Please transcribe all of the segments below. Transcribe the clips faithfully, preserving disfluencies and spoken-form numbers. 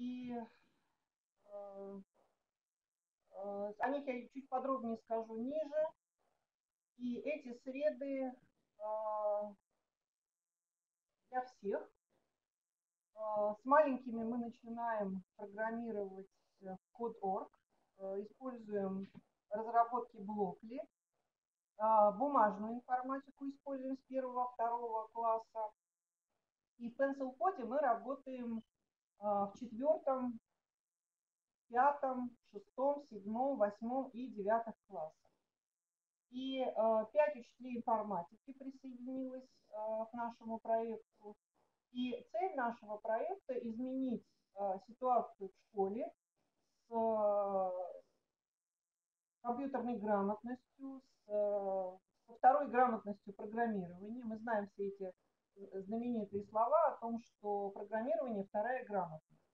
И э, э, о них я чуть подробнее скажу ниже. И эти среды э, для всех. Э, с маленькими мы начинаем программировать в код точка орг, э, используем разработки Blockly, э, бумажную информатику используем с первого-второго класса. И в PencilCode мы работаем э, в четвертом, пятом, шестом, седьмом, восьмом и девятых классах. И э, пять учителей информатики присоединилось э, к нашему проекту. И цель нашего проекта – изменить э, ситуацию в школе с э, компьютерной грамотностью, с, э, со второй грамотностью программирования. Мы знаем все эти знаменитые слова о том, что программирование – вторая грамотность.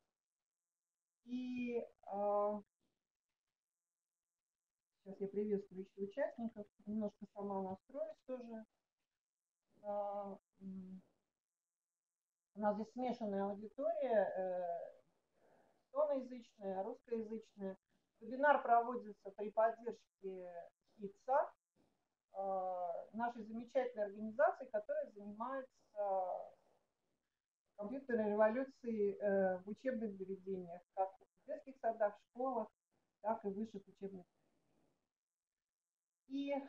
И э, сейчас я приветствую еще участников, немножко сама настроюсь тоже. Э, у нас здесь смешанная аудитория, э, эстоноязычная, русскоязычная. Вебинар проводится при поддержке ХИТСа, нашей замечательной организации, которая занимается компьютерной революцией в учебных заведениях, как в детских садах, школах, так и в высших учебных заведениях. И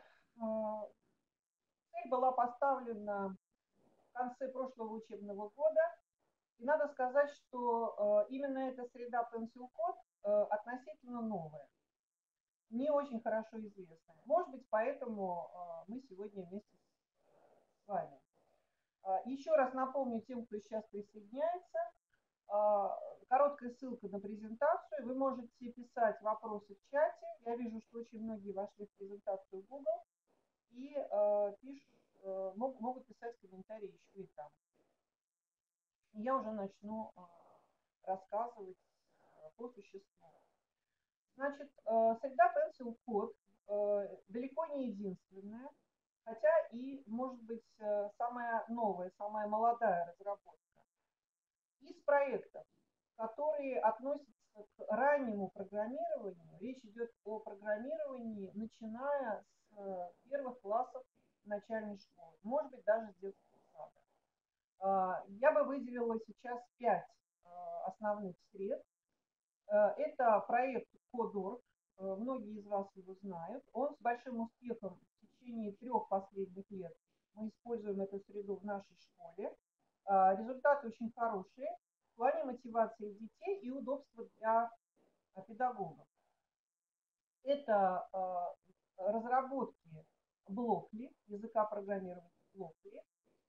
цель была поставлена в конце прошлого учебного года. И надо сказать, что именно эта среда PencilCode относительно новая, не очень хорошо известная. Может быть, поэтому мы сегодня вместе с вами. Еще раз напомню тем, кто сейчас присоединяется, короткая ссылка на презентацию. Вы можете писать вопросы в чате. Я вижу, что очень многие вошли в презентацию Google и пишут, могут писать комментарии еще и там. Я уже начну рассказывать по существу. Значит, среда PencilCode далеко не единственная, хотя и, может быть, самая новая, самая молодая разработка. Из проектов, которые относятся к раннему программированию, речь идет о программировании, начиная с первых классов начальной школы, может быть, даже с детского сада. Я бы выделила сейчас пять основных сред. Это проект код точка орг, многие из вас его знают. Он с большим успехом в течение трех последних лет мы используем эту среду в нашей школе. Результаты очень хорошие в плане мотивации детей и удобства для педагогов. Это разработки Blockly, языка программирования Blockly.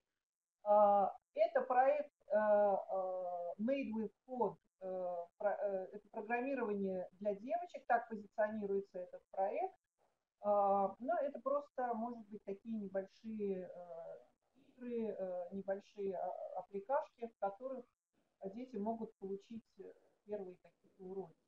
Это проект Made with Code, это программирование для девочек, так позиционируется этот проект. Но это просто, может быть, такие небольшие игры, небольшие аппликашки, в которых дети могут получить первые какие-то уроки.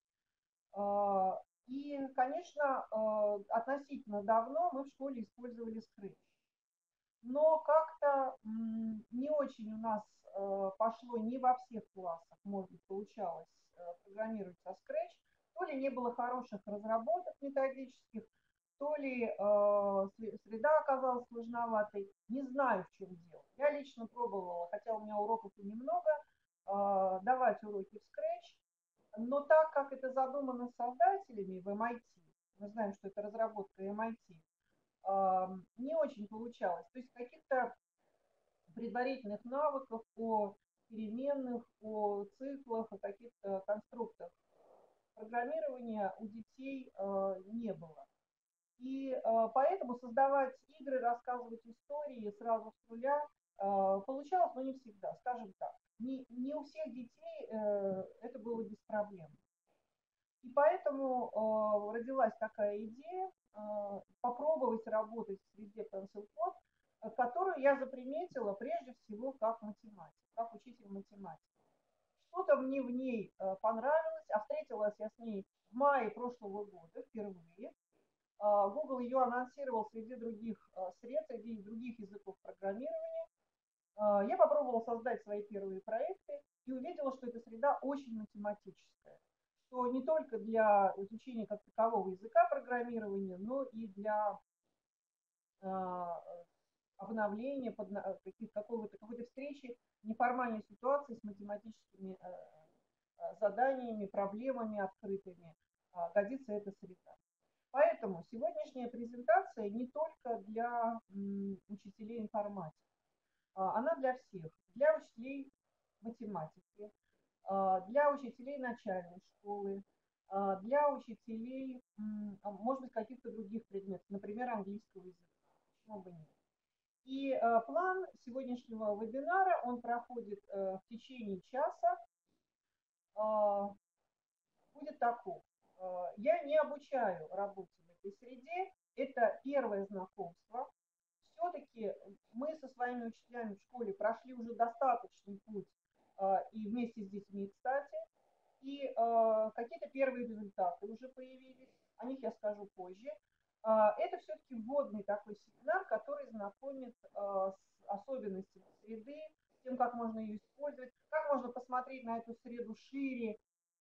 И, конечно, относительно давно мы в школе использовали Scratch. Но как-то не очень у нас пошло, не во всех классах, может быть, получалось программировать со Scratch. То ли не было хороших разработок методических, то ли среда оказалась сложноватой. Не знаю, в чем дело. Я лично пробовала, хотя у меня уроков и немного, давать уроки в Scratch. Но так как это задумано создателями в эм ай ти, мы знаем, что это разработка эм ай ти, не очень получалось. То есть каких-то предварительных навыков о переменных, о циклах, о каких-то конструктах программирования у детей не было. И поэтому создавать игры, рассказывать истории сразу с нуля получалось, но не всегда, скажем так. Не, не у всех детей это было без проблем. И поэтому родилась такая идея попробовать работать в среде PencilCode, которую я заприметила прежде всего как математик, как учитель математики. Что-то мне в ней понравилось, а встретилась я с ней в мае прошлого года впервые. Google ее анонсировал среди других сред, среди других языков программирования. Я попробовала создать свои первые проекты и увидела, что эта среда очень математическая, что не только для изучения как такового языка программирования, но и для обновления какого-то, какой-то встречи неформальной ситуации с математическими заданиями, проблемами открытыми годится эта среда. Поэтому сегодняшняя презентация не только для учителей информатики, она для всех, для учителей математики, для учителей начальной школы, для учителей, может быть, каких-то других предметов, например, английского языка. Почему бы нет? И план сегодняшнего вебинара, он проходит в течение часа, будет таков. Я не обучаю работе в этой среде, это первое знакомство. Все-таки мы со своими учителями в школе прошли уже достаточный путь, и вместе с детьми, кстати, и какие-то первые результаты уже появились, о них я скажу позже. Это все-таки вводный такой семинар, который знакомит с особенностями среды, с тем, как можно ее использовать, как можно посмотреть на эту среду шире.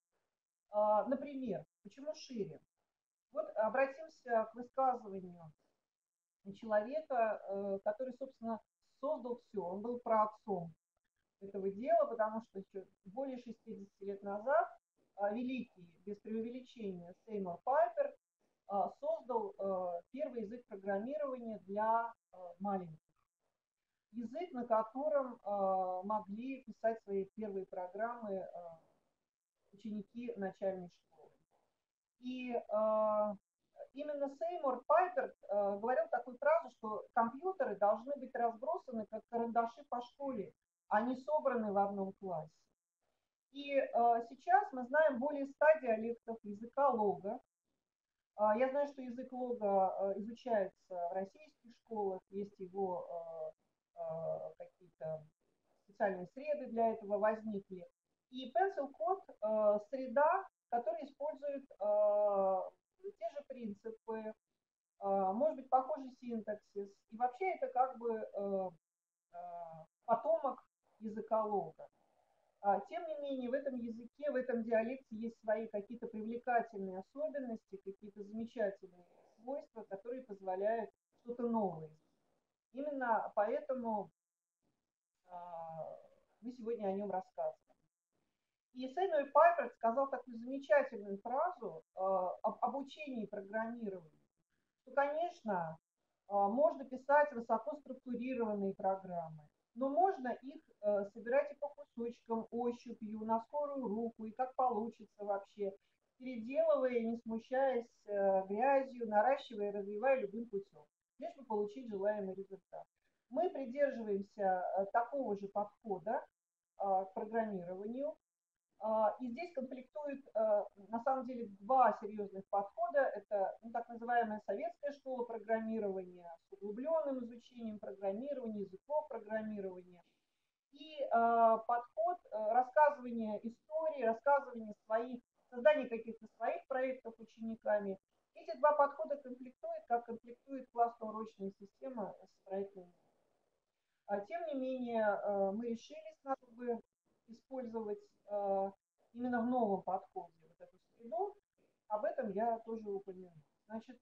Например, почему шире? Вот обратимся к высказыванию человека, который, собственно, создал все. Он был праотцом этого дела, потому что еще более шестидесяти лет назад великий, без преувеличения, Сеймур Пайпер создал первый язык программирования для маленьких. Язык, на котором могли писать свои первые программы ученики начальной школы. И э, именно Сеймур Пайпер э, говорил такую фразу, что компьютеры должны быть разбросаны как карандаши по школе, а не собраны в одном классе. И э, сейчас мы знаем более ста диалектов языка лога. Э, я знаю, что язык лога э, изучается в российских школах, есть его э, э, какие-то специальные среды для этого возникли. И Pencil Code э, среда, которая использует э, те же принципы, э, может быть, похожий синтаксис. И вообще это как бы э, э, потомок языка лога. А, тем не менее, в этом языке, в этом диалекте есть свои какие-то привлекательные особенности, какие-то замечательные свойства, которые позволяют что-то новое. Именно поэтому э, мы сегодня о нем рассказываем. И Сеймур Пайпер сказал такую замечательную фразу э, об обучении программированию, что, конечно, э, можно писать высоко структурированные программы, но можно их э, собирать и по кусочкам, ощупью, на скорую руку, и как получится вообще, переделывая, не смущаясь э, грязью, наращивая и развивая любым путем, лишь бы получить желаемый результат. Мы придерживаемся э, такого же подхода э, к программированию. И здесь конфликтует, на самом деле, два серьезных подхода. Это ну, так называемая советская школа программирования с углубленным изучением программирования, языков программирования. И подход рассказывания истории, рассказывания своих, создания каких-то своих проектов учениками. Эти два подхода конфликтуют, как конфликтует классно-урочная система с проектами. Тем не менее, мы решили бы использовать э, именно в новом подходе вот эту среду. Об этом я тоже упомяну. Значит,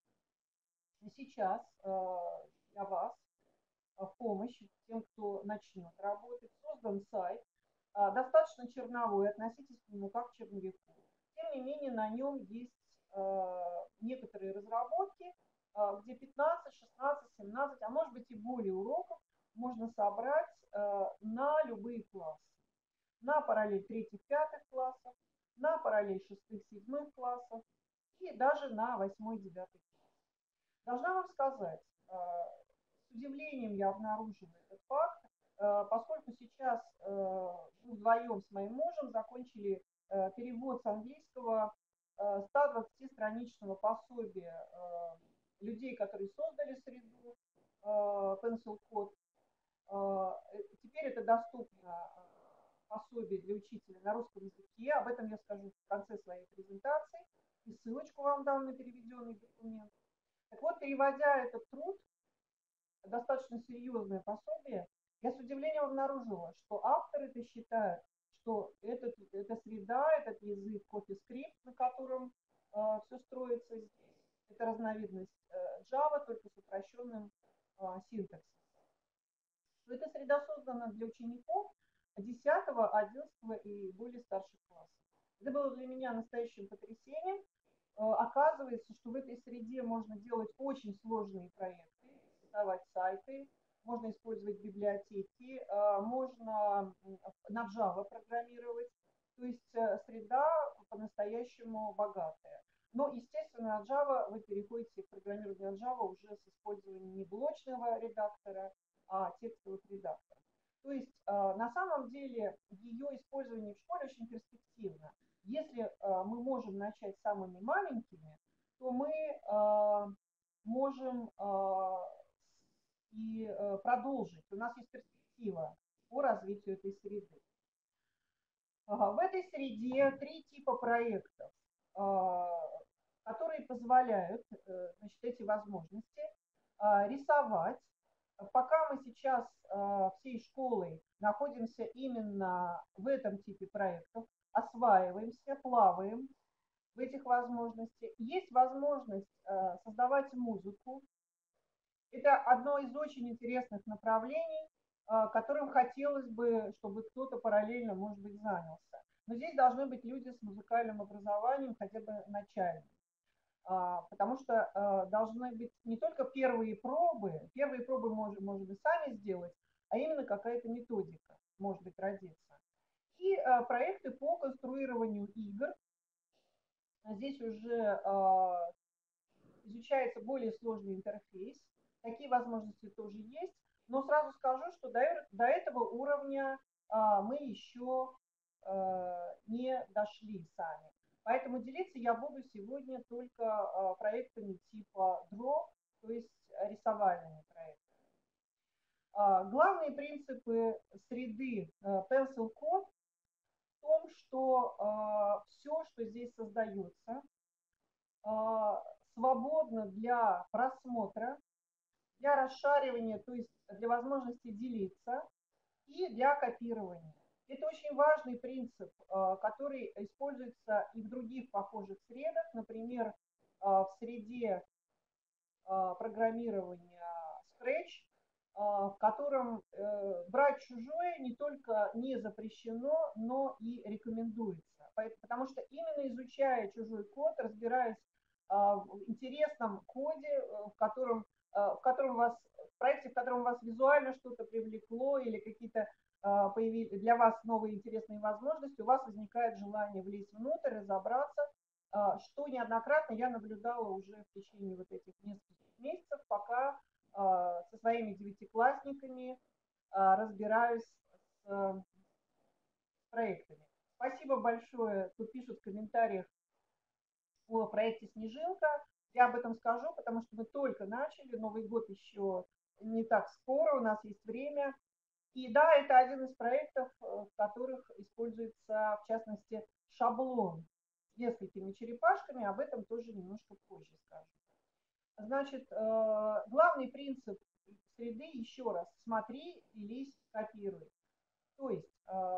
сейчас э, для вас в помощь тем, кто начнет работать, создан сайт, э, достаточно черновой, относитесь к нему как к черновику. Тем не менее, на нем есть э, некоторые разработки, э, где пятнадцать, шестнадцать, семнадцать, а может быть и более уроков можно собрать э, на любые классы. На параллель третьих-пятых классов, на параллель шестых-седьмых классов и даже на восьмой-девятый класс. Должна вам сказать, с удивлением я обнаружила этот факт, поскольку сейчас мы вдвоем с моим мужем закончили перевод с английского ста двадцатистраничного пособия людей, которые создали среду Pencil Code. Теперь это доступно пособие для учителя на русском языке. Об этом я скажу в конце своей презентации. И ссылочку вам дам на переведенный документ. Так вот, переводя этот труд, достаточно серьезное пособие, Я с удивлением обнаружила, что авторы-то считают, что этот, эта среда, этот язык CoffeeScript, на котором э, все строится здесь, это разновидность э, Java, только с упрощенным э, синтаксисом. Эта среда создана для учеников десятого, одиннадцатого и более старших классов. Это было для меня настоящим потрясением. Оказывается, что в этой среде можно делать очень сложные проекты, создавать сайты, можно использовать библиотеки, можно на Java программировать. То есть среда по-настоящему богатая. Но, естественно, на Java вы переходите к программированию на Java уже с использованием не блочного редактора, а текстовых редакторов. То есть на самом деле ее использование в школе очень перспективно. Если э, мы можем начать самыми маленькими, то мы э, можем э, и э, продолжить. У нас есть перспектива по развитию этой среды. Ага, в этой среде три типа проектов, э, которые позволяют э, значит, эти возможности э, рисовать. Пока мы сейчас э, всей школой находимся именно в этом типе проектов, осваиваемся, плаваем в этих возможностях. Есть возможность э, создавать музыку. Это одно из очень интересных направлений, э, которым хотелось бы, чтобы кто-то параллельно, может быть, занялся. Но здесь должны быть люди с музыкальным образованием, хотя бы начальным. А, потому что а, должны быть не только первые пробы, первые пробы можем, можем и сами сделать, а именно какая-то методика может быть родиться. И а, проекты по конструированию игр. Здесь уже а, изучается более сложный интерфейс. Такие возможности тоже есть. Но сразу скажу, что до, до этого уровня а, мы еще а, не дошли сами. Поэтому делиться я буду сегодня только а, проектами типа Draw, то есть рисовальными проектами. А, главные принципы среды а, Pencil Code в том, что а, все, что здесь создается, а, свободно для просмотра, для расшаривания, то есть для возможности делиться и для копирования. Это очень важный принцип, который используется и в других похожих средах, например, в среде программирования Scratch, в котором брать чужое не только не запрещено, но и рекомендуется. Потому что именно изучая чужой код, разбираясь в интересном коде, в котором, в котором вас, в проекте, в котором вас визуально что-то привлекло или какие-то появились для вас новые интересные возможности, у вас возникает желание влезть внутрь, разобраться, что неоднократно я наблюдала уже в течение вот этих нескольких месяцев, пока со своими девятиклассниками разбираюсь с проектами. Спасибо большое, тут пишут в комментариях о проекте «Снежинка». Я об этом скажу, потому что мы только начали, Новый год еще не так скоро, у нас есть время. И да, это один из проектов, в которых используется, в частности, шаблон с несколькими черепашками, об этом тоже немножко позже скажу. Значит, главный принцип среды, еще раз, смотри, делись, копируй. То есть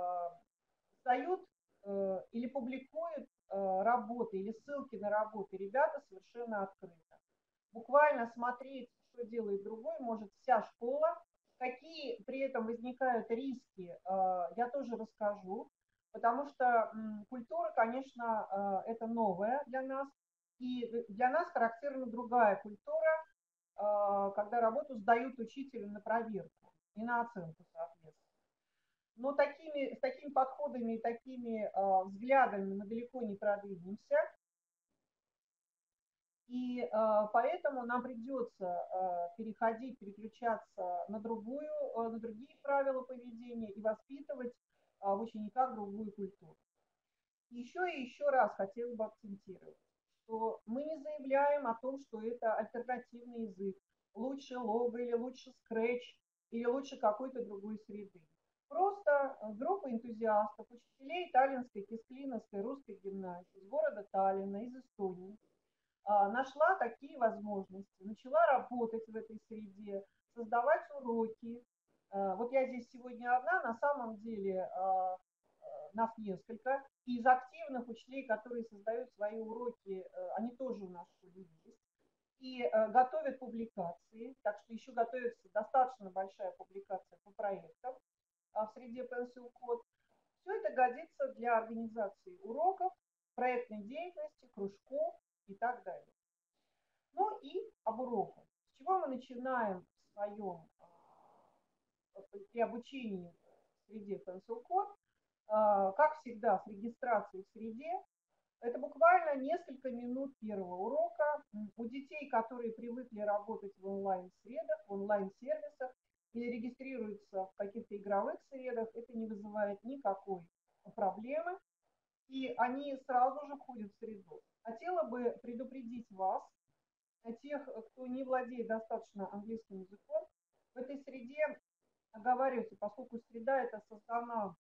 создают или публикуют работы или ссылки на работы ребята совершенно открыто. Буквально смотреть, что делает другой, может вся школа. Какие при этом возникают риски, я тоже расскажу, потому что культура, конечно, это новая для нас, и для нас характерна другая культура, когда работу сдают учителю на проверку и на оценку, соответственно. Но такими, с такими подходами и такими взглядами мы далеко не продвинемся. И э, поэтому нам придется э, переходить, переключаться на, другую, э, на другие правила поведения и воспитывать э, в учениках другую культуру. Еще и еще раз хотела бы акцентировать, что мы не заявляем о том, что это альтернативный язык, лучше Лого или лучше Scratch или лучше какой-то другой среды. Просто группа энтузиастов, учителей Таллинской, Кисклиновской, русской гимназии из города Таллина, из Эстонии, нашла такие возможности, начала работать в этой среде, создавать уроки, Вот я здесь сегодня одна, на самом деле нас несколько. И из активных учителей, которые создают свои уроки, они тоже у нас есть. И готовят публикации, так что еще готовится достаточно большая публикация по проектам в среде Pencil Code. Все это годится для организации уроков, проектной деятельности, кружков и так далее. Ну и об уроках. С чего мы начинаем в своем при обучении в среде Pencil Code? Как всегда, с регистрацией в среде. Это буквально несколько минут первого урока. У детей, которые привыкли работать в онлайн-средах, в онлайн-сервисах или регистрируются в каких-то игровых средах, это не вызывает никакой проблемы, и они сразу же входят в среду. Хотела бы предупредить вас, тех, кто не владеет достаточно английским языком, в этой среде оговаривается, поскольку среда эта создана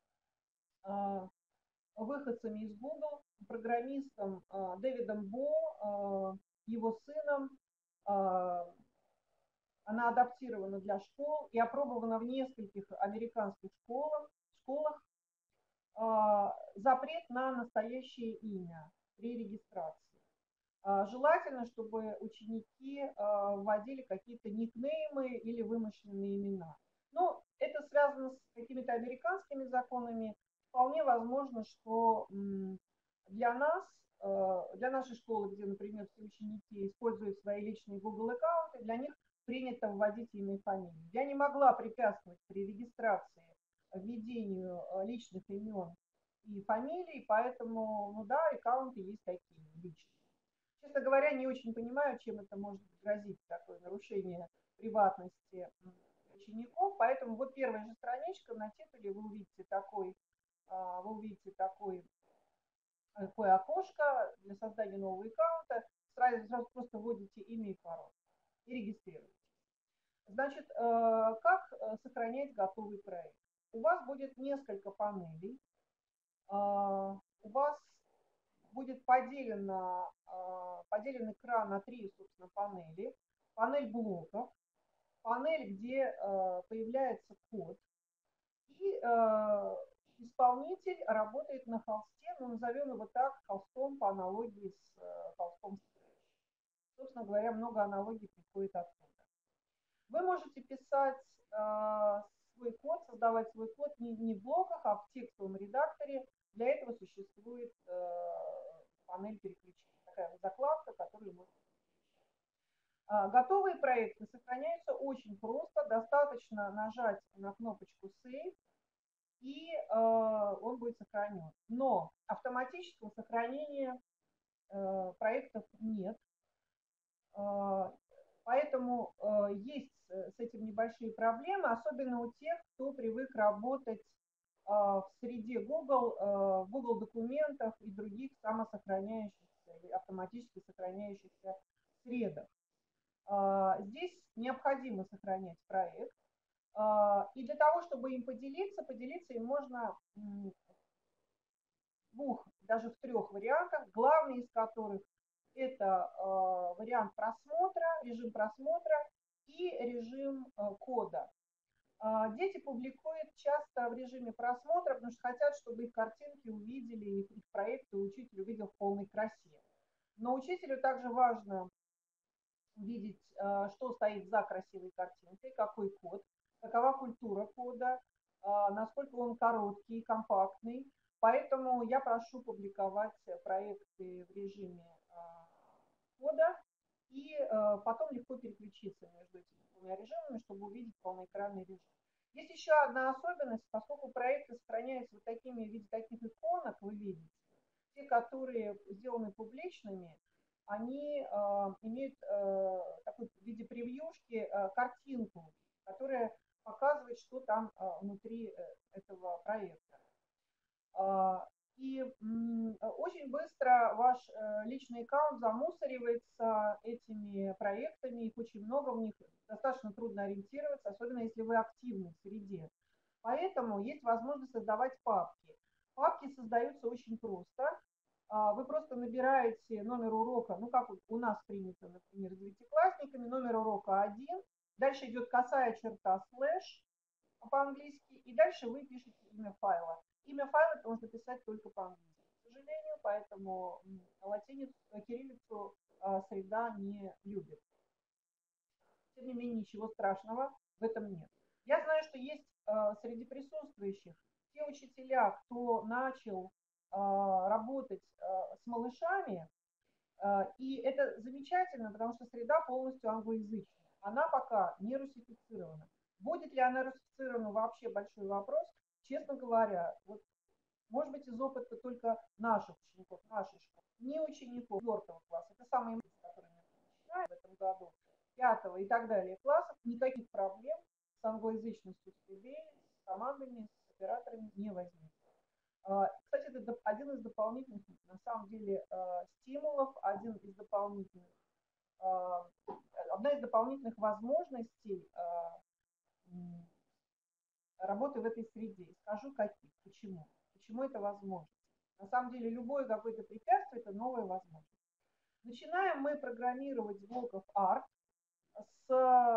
выходцами из Google, программистом э, Дэвидом Бо, э, его сыном. Э, она адаптирована для школ и опробована в нескольких американских школах. школах. Э, запрет на настоящее имя при регистрации. Э, желательно, чтобы ученики э, вводили какие-то никнеймы или вымышленные имена. Но это связано с какими-то американскими законами. Вполне возможно, что для нас, для нашей школы, где, например, все ученики используют свои личные Google аккаунты, для них принято вводить имя и фамилию. Я не могла препятствовать при регистрации введению личных имен и фамилий, поэтому, ну да, аккаунты есть такие личные. Честно говоря, не очень понимаю, чем это может грозить, такое нарушение приватности учеников, поэтому вот первая же страничка на титуле, вы увидите такой вы увидите такой, такое окошко для создания нового аккаунта. Сразу, сразу просто вводите имя и пароль и регистрируетесь. Значит, как сохранять готовый проект? У вас будет несколько панелей. У вас будет поделено, поделен экран на три, собственно, панели. Панель блоков, панель, где появляется код, и исполнитель работает на холсте, ну, назовем его так, холстом по аналогии с э, холстом Scratch. Собственно говоря, много аналогий приходит оттуда. Вы можете писать э, свой код, создавать свой код не, не в блоках, а в текстовом редакторе. Для этого существует э, панель переключения, такая вот закладка, которую можно переключать. Готовые проекты сохраняются очень просто, достаточно нажать на кнопочку Save, и э, он будет сохранен. Но автоматического сохранения э, проектов нет. Э, поэтому э, есть с этим небольшие проблемы, особенно у тех, кто привык работать э, в среде Google, э, в Google документах и других самосохраняющихся или автоматически сохраняющихся средах. Э, здесь необходимо сохранять проект. И для того, чтобы им поделиться, поделиться им можно в двух, даже в трех вариантах, главный из которых это вариант просмотра, режим просмотра и режим кода. Дети публикуют часто в режиме просмотра, потому что хотят, чтобы их картинки увидели, их проекты учитель увидел в полной красе. Но учителю также важно видеть, что стоит за красивой картинкой, какой код, какова культура кода, насколько он короткий, компактный. Поэтому я прошу публиковать проекты в режиме кода и потом легко переключиться между этими двумя режимами, чтобы увидеть полноэкранный режим. Есть еще одна особенность, поскольку проекты сохраняются вот такими, в виде таких иконок, вы видите, те, которые сделаны публичными, они э, имеют э, такой в виде превьюшки э, картинку, которая показывает, что там э, внутри э, этого проекта. Э, и э, очень быстро ваш э, личный аккаунт замусоривается этими проектами, их очень много, в них достаточно трудно ориентироваться, особенно если вы активны в среде. Поэтому есть возможность создавать папки. Папки создаются очень просто. Вы просто набираете номер урока, ну как у нас принято, например, с девятиклассниками, номер урока один, дальше идет косая черта слэш, по-английски, и дальше вы пишете имя файла. Имя файла можно писать только по-английски, к сожалению, поэтому латиницу, кириллицу среда не любит. Тем не менее, ничего страшного в этом нет. Я знаю, что есть среди присутствующих те учителя, кто начал работать с малышами, и это замечательно, потому что среда полностью англоязычная. Она пока не русифицирована. Будет ли она русифицирована, вообще большой вопрос. Честно говоря, вот, может быть, из опыта только наших учеников, нашей школы, не учеников четвертого класса. Это самые маленькие, которые мы начинаем в этом году, пятого и так далее классов, никаких проблем с англоязычностью среды, с командами, с операторами не возникнет. Кстати, это один из дополнительных, на самом деле, стимулов, один из дополнительных, одна из дополнительных возможностей работы в этой среде. Скажу, каких, почему. Почему это возможно. На самом деле, любое какое-то препятствие – это новая возможность. Начинаем мы программировать с блоков арт. С,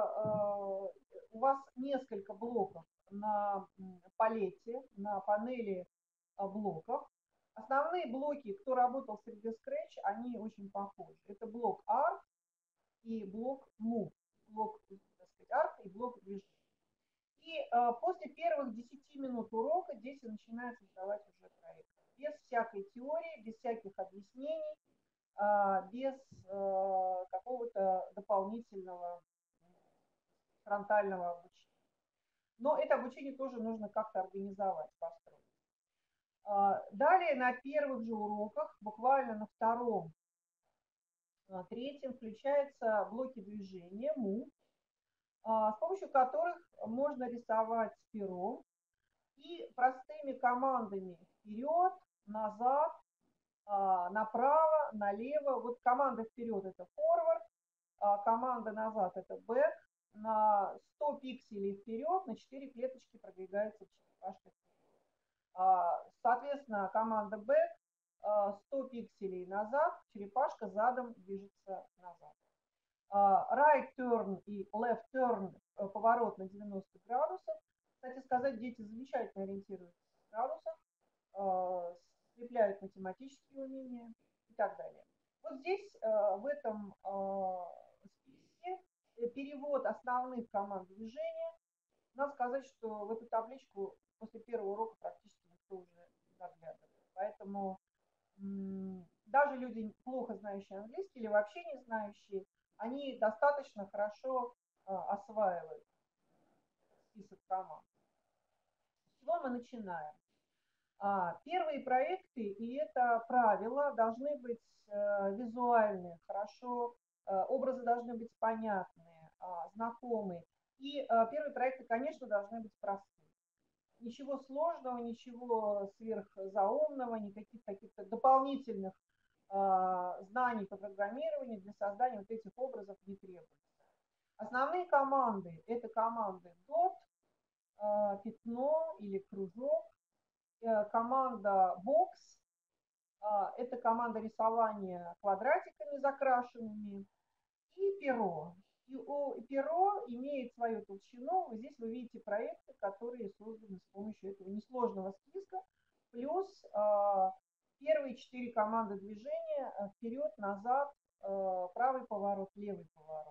у вас несколько блоков на палете, на панели блоков. Основные блоки, кто работал в среде Scratch, они очень похожи. Это блок Art и блок Move. Блок, так сказать, Art и блок движения. И э, после первых десяти минут урока дети начинают создавать уже проект. Без всякой теории, без всяких объяснений, э, без э, какого-то дополнительного фронтального обучения. Но это обучение тоже нужно как-то организовать, построить. Далее на первых же уроках, буквально на втором, третьем, включаются блоки движения, Move, с помощью которых можно рисовать с пером и простыми командами вперед, назад, направо, налево. Вот команда вперед – это forward, команда назад – это back. На сто пикселей вперед, на четыре клеточки продвигается черепашка. Соответственно, команда back, сто пикселей назад, черепашка задом движется назад. Right turn и left turn, поворот на девяносто градусов. Кстати сказать, дети замечательно ориентируются в градусах, скрепляют математические умения и так далее. Вот здесь, в этом списке, перевод основных команд движения. Надо сказать, что в эту табличку после первого урока практически никто уже не заглядывает. Поэтому даже люди, плохо знающие английский или вообще не знающие, они достаточно хорошо осваивают список команд. С чего мы начинаем? Первые проекты, и это правило, должны быть визуальные, хорошо, образы должны быть понятные, знакомые. И первые проекты, конечно, должны быть простые. Ничего сложного, ничего сверхзаумного, никаких каких-то дополнительных знаний по программированию для создания вот этих образов не требуется. Основные команды – это команды dot, пятно или кружок, команда box, это команда рисования квадратиками закрашенными, и перо. И у перо имеет свою толщину. Здесь вы видите проекты, которые созданы с помощью этого несложного списка, плюс первые четыре команды движения: вперед, назад, правый поворот, левый поворот.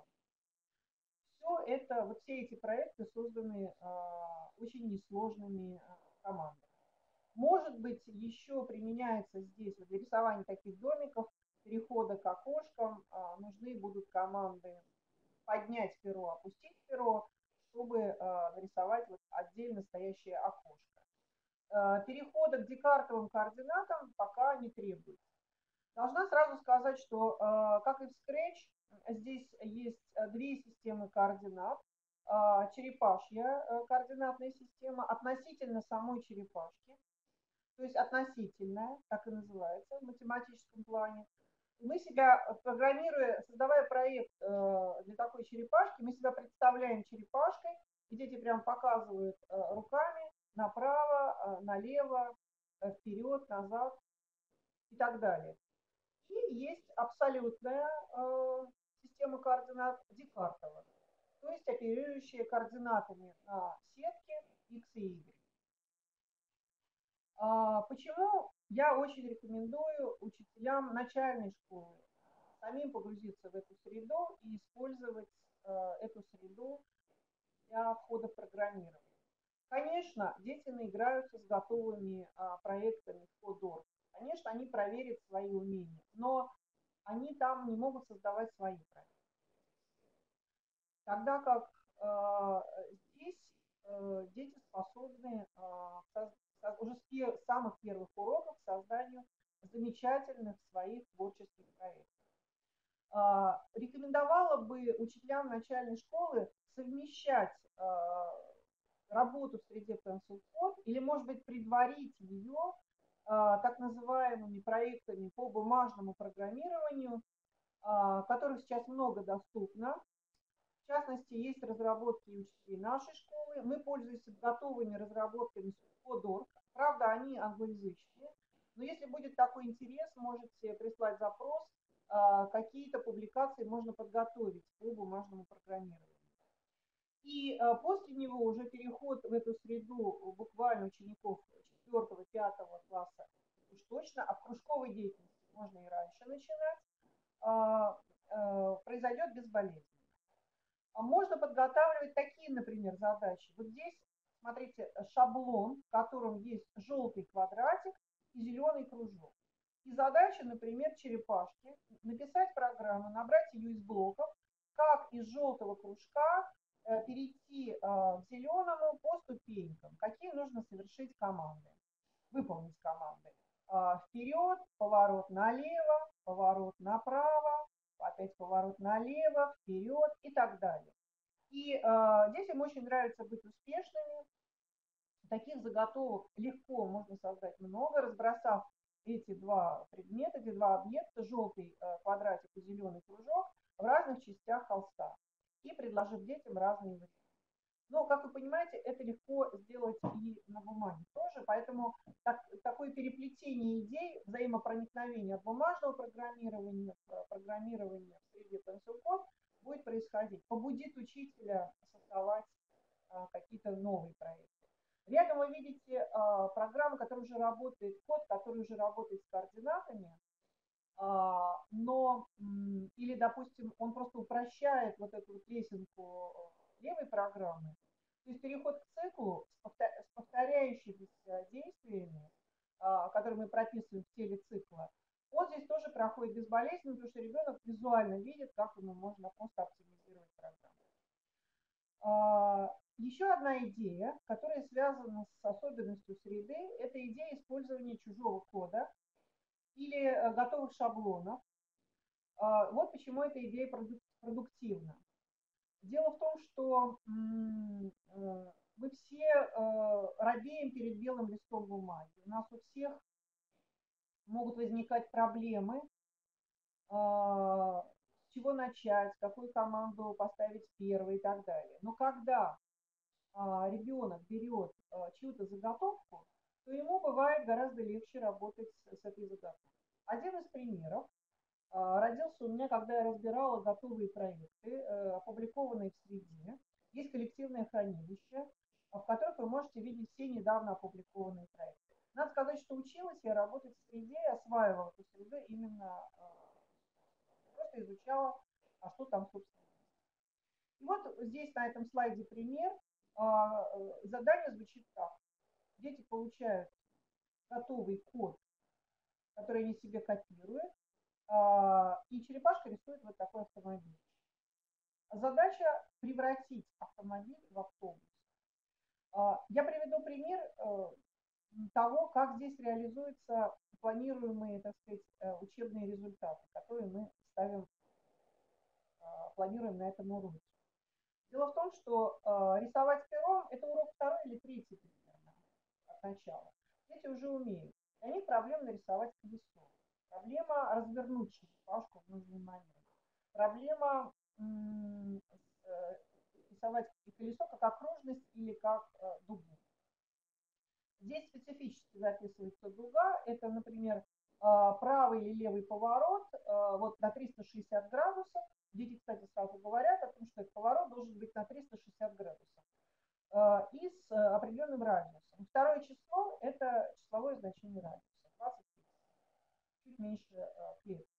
Все это, вот все эти проекты созданы очень несложными командами. Может быть, еще применяется здесь для рисования таких домиков, перехода к окошкам, нужны будут команды поднять перо, опустить перо, чтобы нарисовать вот отдельно стоящее окошко. Перехода к декартовым координатам пока не требуется. Должна сразу сказать, что, как и в Scratch, здесь есть две системы координат. Черепашья координатная система относительно самой черепашки, то есть относительная, так и называется в математическом плане. Мы себя, программируя, создавая проект для такой черепашки, мы себя представляем черепашкой, и дети прям показывают руками направо, налево, вперед, назад и так далее. И есть абсолютная система координат Декартова, то есть оперирующая координатами на сетке, X и Y. Почему я очень рекомендую учителям начальной школы самим погрузиться в эту среду и использовать эту среду для входа в программирование? Конечно, дети наиграются с готовыми а, проектами в Кодор. Конечно, они проверят свои умения, но они там не могут создавать свои проекты. Тогда как э, здесь э, дети способны э, уже с самых первых уроков к созданию замечательных своих творческих проектов. Э, рекомендовала бы учителям начальной школы совмещать э, работу в среде Pencil Code или, может быть, предварить ее э, так называемыми проектами по бумажному программированию, э, которых сейчас много доступно. В частности, есть разработки учителей нашей школы. Мы пользуемся готовыми разработками Codor. Правда, они англоязычные. Но если будет такой интерес, можете прислать запрос, какие-то публикации можно подготовить по бумажному программированию. И после него уже переход в эту среду буквально учеников четвёртого-пятого класса уж точно, а в кружковой деятельности можно и раньше начинать, произойдет безболезненно. Можно подготавливать такие, например, задачи. Вот здесь, смотрите, шаблон, в котором есть желтый квадратик и зеленый кружок. И задача, например, черепашки, написать программу, набрать ее из блоков, как из желтого кружка перейти к зеленому по ступенькам, какие нужно совершить команды, выполнить команды. Вперед, поворот налево, поворот направо, опять поворот налево, вперед и так далее. И э, детям очень нравится быть успешными. Таких заготовок легко можно создать много, разбросав эти два предмета, эти два объекта, желтый э, квадратик и зеленый кружок, в разных частях холста и предложив детям разные варианты. Но, как вы понимаете, это легко сделать и на бумаге тоже, поэтому так, такое переплетение идей, взаимопроникновение от бумажного программирования к программированию в среде Pencil Code будет происходить, побудит учителя создавать а, какие-то новые проекты. Рядом вы видите а, программу, которая уже работает, код, который уже работает с координатами, а, но, или, допустим, он просто упрощает вот эту вот лесенку левой программы, то есть переход к циклу с повторяющимися действиями, которые мы прописываем в теле цикла, он здесь тоже проходит безболезненно, потому что ребенок визуально видит, как ему можно просто оптимизировать программу. Еще одна идея, которая связана с особенностью среды, это идея использования чужого кода или готовых шаблонов. Вот почему эта идея продуктивна. Дело в том, что мы все робеем перед белым листом бумаги. У нас у всех могут возникать проблемы, с чего начать, какую команду поставить первой и так далее. Но когда ребенок берет чью-то заготовку, то ему бывает гораздо легче работать с этой заготовкой. Один из примеров родился у меня, когда я разбирала готовые проекты, опубликованные в среде. Есть коллективное хранилище, в которых вы можете видеть все недавно опубликованные проекты. Надо сказать, что училась я работать в среде, осваивала эту среду, именно просто изучала, а что там, собственно. И вот здесь на этом слайде пример. Задание звучит так. Дети получают готовый код, который они себе копируют, и черепашка рисует вот такой автомобиль. Задача превратить автомобиль в автобус. Я приведу пример того, как здесь реализуются планируемые, так сказать, учебные результаты, которые мы ставим, планируем на этом уроке. Дело в том, что рисовать пером – это урок второй или третий примерно от начала. Дети уже умеют. Для них проблема нарисовать колесо. Проблема развернуть черепашку в нужный момент. Проблема рисовать колесо как окружность или как дугу. Здесь специфически записывается дуга. Это, например, правый или левый поворот вот на триста шестьдесят градусов. Дети, кстати, сразу говорят о том, что этот поворот должен быть на триста шестьдесят градусов. и с определенным радиусом. Второе число – это числовое значение радиуса, двадцать пять, чуть меньше клеток.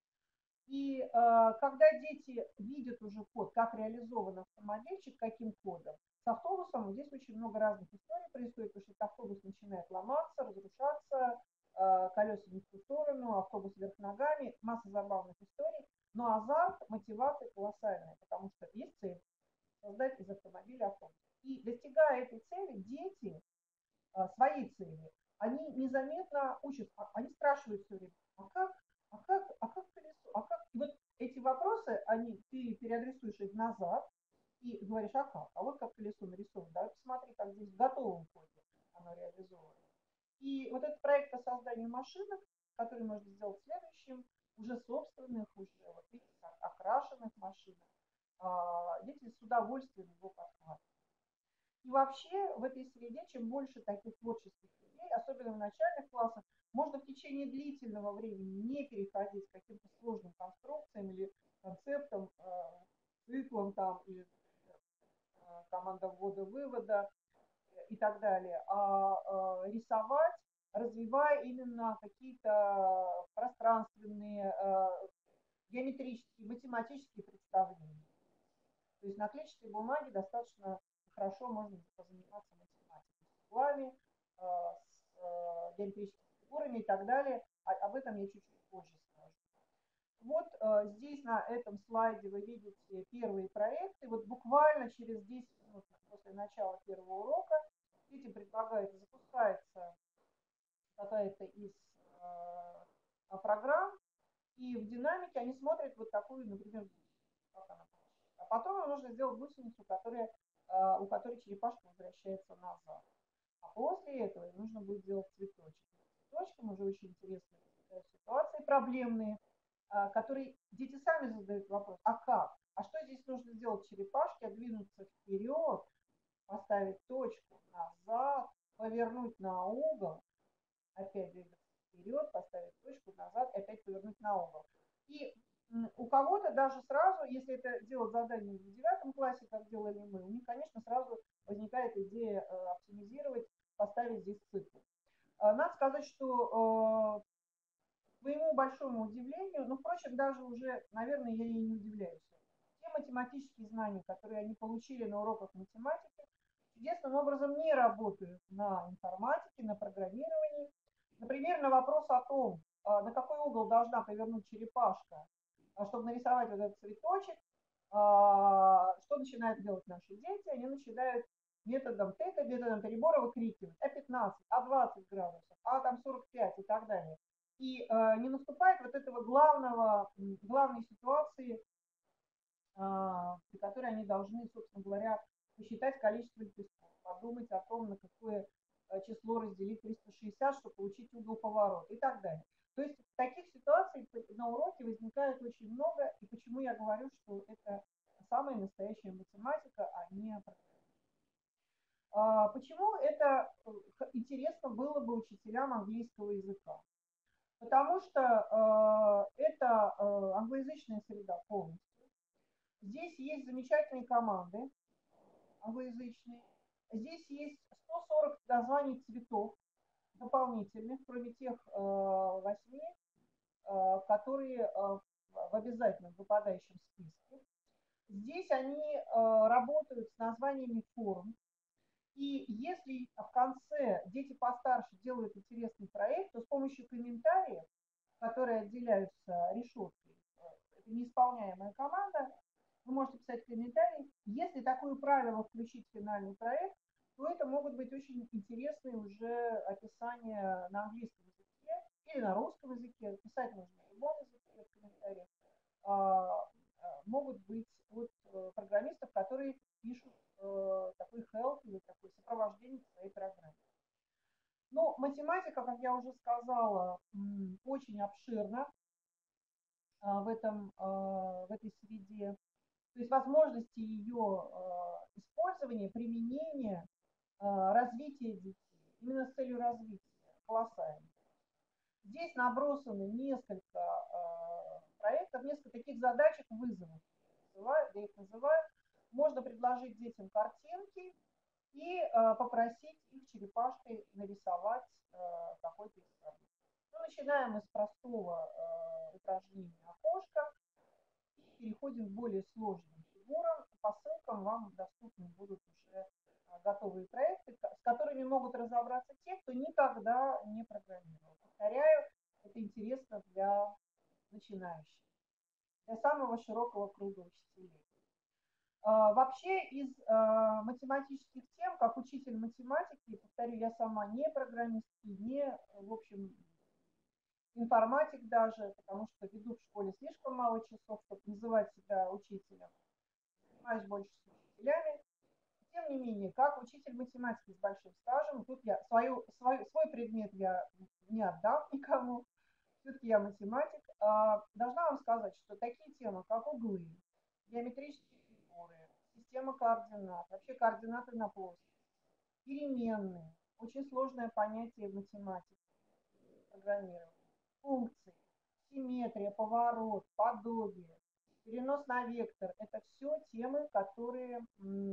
И э, когда дети видят уже код, как реализован автомобильчик, каким кодом, с автобусом здесь очень много разных историй происходит, потому что автобус начинает ломаться, разрушаться, э, колеса не в ту сторону, автобус вверх ногами, масса забавных историй. Но азарт, мотивация колоссальная, потому что есть цель создать из автомобиля автобус. И достигая этой цели, дети, э, своей цели, они незаметно учатся, они спрашивают все время, а как, а как, а как колесо, а как? И вот эти вопросы, они, ты переадресуешь их назад и говоришь, а как? А вот как колесо нарисовано, давай посмотри, как здесь в готовом коде оно реализовано. И вот этот проект по созданию машинок, который можно сделать следующим, уже собственных, уже вот этих окрашенных машинок, дети с удовольствием его подхватывают. И вообще в этой среде, чем больше таких творческих людей, особенно в начальных классах, можно в течение длительного времени не переходить к каким-то сложным конструкциям или концептам, э, циклам там, или э, командам ввода-вывода и так далее, а э, рисовать, развивая именно какие-то пространственные, э, геометрические, математические представления. То есть на клетчатой бумаге достаточно хорошо можно позаниматься математикой, с углами, э, с э, геометрическими фигурами и так далее. А, об этом я чуть-чуть позже скажу. Вот э, здесь на этом слайде вы видите первые проекты. Вот буквально через десять минут после начала первого урока детям предлагается, запускается какая-то из э, программ, и в динамике они смотрят вот такую, например, как она получится. А потом им нужно сделать гусеницу, которая, э, у которой черепашка возвращается назад. А после этого им нужно будет сделать цветочек. Цветочком уже очень интересные ситуации проблемные, э, которые дети сами задают вопрос, а как? А что здесь нужно сделать черепашке? Двинуться вперед, поставить точку назад, повернуть на угол, опять двигаться вперед, поставить точку назад, опять повернуть на угол. И у кого-то даже сразу, если это делать задание в девятом классе, как делали мы, у них, конечно, сразу возникает идея э, оптимизировать, поставить здесь цикл. Э, надо сказать, что э, к моему большому удивлению, ну, впрочем, даже уже, наверное, я ей не удивляюсь. Те математические знания, которые они получили на уроках математики, чудесным образом не работают на информатике, на программировании. Например, на вопрос о том, на какой угол должна повернуть черепашка, чтобы нарисовать вот этот цветочек, что начинают делать наши дети? Они начинают методом тыка, методом перебора выкрикивать а пятнадцать, а двадцать градусов, а там сорок пять и так далее. И э, не наступает вот этого главного, главной ситуации, э, при которой они должны, собственно говоря, посчитать количество лепестков, подумать о том, на какое число разделить триста шестьдесят, чтобы получить угол поворота и так далее. То есть таких ситуаций на уроке возникает очень много, и почему я говорю, что это самая настоящая математика, а не программирование. Почему это интересно было бы учителям английского языка? Потому что э, это э, англоязычная среда полностью. Здесь есть замечательные команды англоязычные. Здесь есть сто сорок названий цветов дополнительных, кроме тех э, восьми, э, которые э, в обязательном выпадающем списке. Здесь они э, работают с названиями форм. И если в конце дети постарше делают интересный проект, то с помощью комментариев, которые отделяются решеткой, это неисполняемая команда, вы можете писать комментарий. Если такое правило включить в финальный проект, то это могут быть очень интересные уже описания на английском языке или на русском языке. Писать можно на любом языке в комментариях. Могут быть от программистов, которые пишут такой help или такое сопровождение в своей программе. Ну, математика, как я уже сказала, очень обширна в, этом, в этой среде. То есть возможности ее использования, применения, развития детей, именно с целью развития, колоссально. Здесь набросаны несколько проектов, несколько таких задачек, вызовов, я их называю. Можно предложить детям картинки, и э, попросить их черепашкой нарисовать э, какой-то из продуктов. Ну, начинаем мы с простого э, упражнения окошко и переходим к более сложным фигурам. По ссылкам вам доступны будут уже э, готовые проекты, с которыми могут разобраться те, кто никогда не программировал. Повторяю, это интересно для начинающих, для самого широкого круга учителей. Вообще из математических тем, как учитель математики, повторю, я сама не программист и не, в общем, информатик даже, потому что веду в школе слишком мало часов, чтобы называть себя учителем. Занимаюсь больше с учителями. Тем не менее, как учитель математики с большим стажем, тут я свою, свой, свой предмет я не отдам никому, все-таки я математик, должна вам сказать, что такие темы, как углы, геометрические фигуры, система координат, вообще координаты на плоскости, переменные, очень сложное понятие в математике, программирование, функции, симметрия, поворот, подобие, перенос на вектор. Это все темы, которые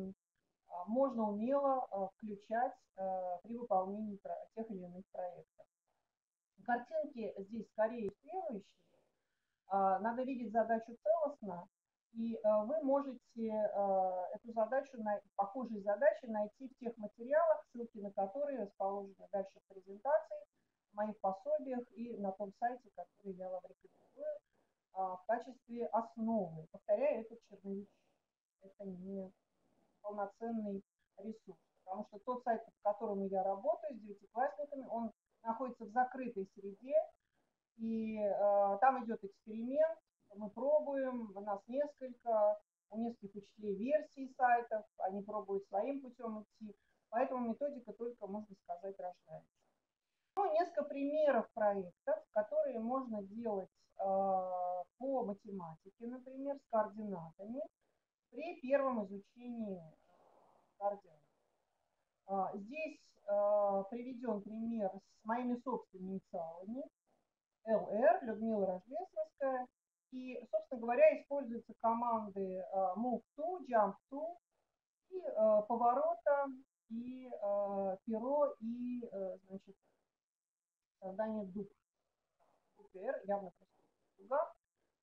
можно умело включать при выполнении тех или иных проектов. Картинки здесь скорее следующие. Надо видеть задачу целостно, и вы можете эту задачу, похожие задачи найти в тех материалах, ссылки на которые расположены дальше в презентации, в моих пособиях и на том сайте, который я вам рекомендую в качестве основы. Повторяю, это черновики, это не полноценный ресурс, потому что тот сайт, по которому я работаю с девятиклассниками, он находится в закрытой среде, и э, там идет эксперимент, мы пробуем, у нас несколько, у нескольких учителей версий сайтов, они пробуют своим путем идти, поэтому методика только, можно сказать, рождается. Ну, несколько примеров проектов, которые можно делать э, по математике, например, с координатами при первом изучении координат. Э, здесь э, приведен пример с моими собственными инициалами. эл эр, Людмила Рождественская. И, собственно говоря, используются команды move to, jump to, и э, поворота, и э, перо, и, э, значит, создание дуг. УПР явно просто дуга,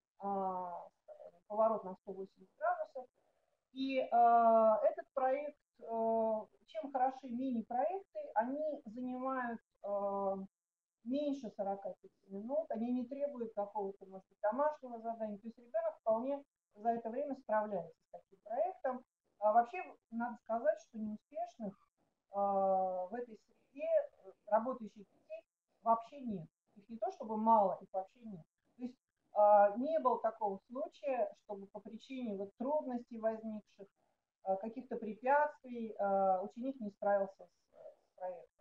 э, поворот на сто восемьдесят градусов. И э, этот проект, э, чем хороши мини-проекты, они занимают э, меньше сорока пяти минут, они не требуют какого-то, может быть, домашнего задания. То есть ребенок вполне за это время справляется с таким проектом. А вообще, надо сказать, что неуспешных а, в этой среде работающих детей вообще нет. Их не то чтобы мало, их вообще нет. То есть а, не было такого случая, чтобы по причине вот, трудностей возникших, а, каких-то препятствий а, ученик не справился с, с проектом.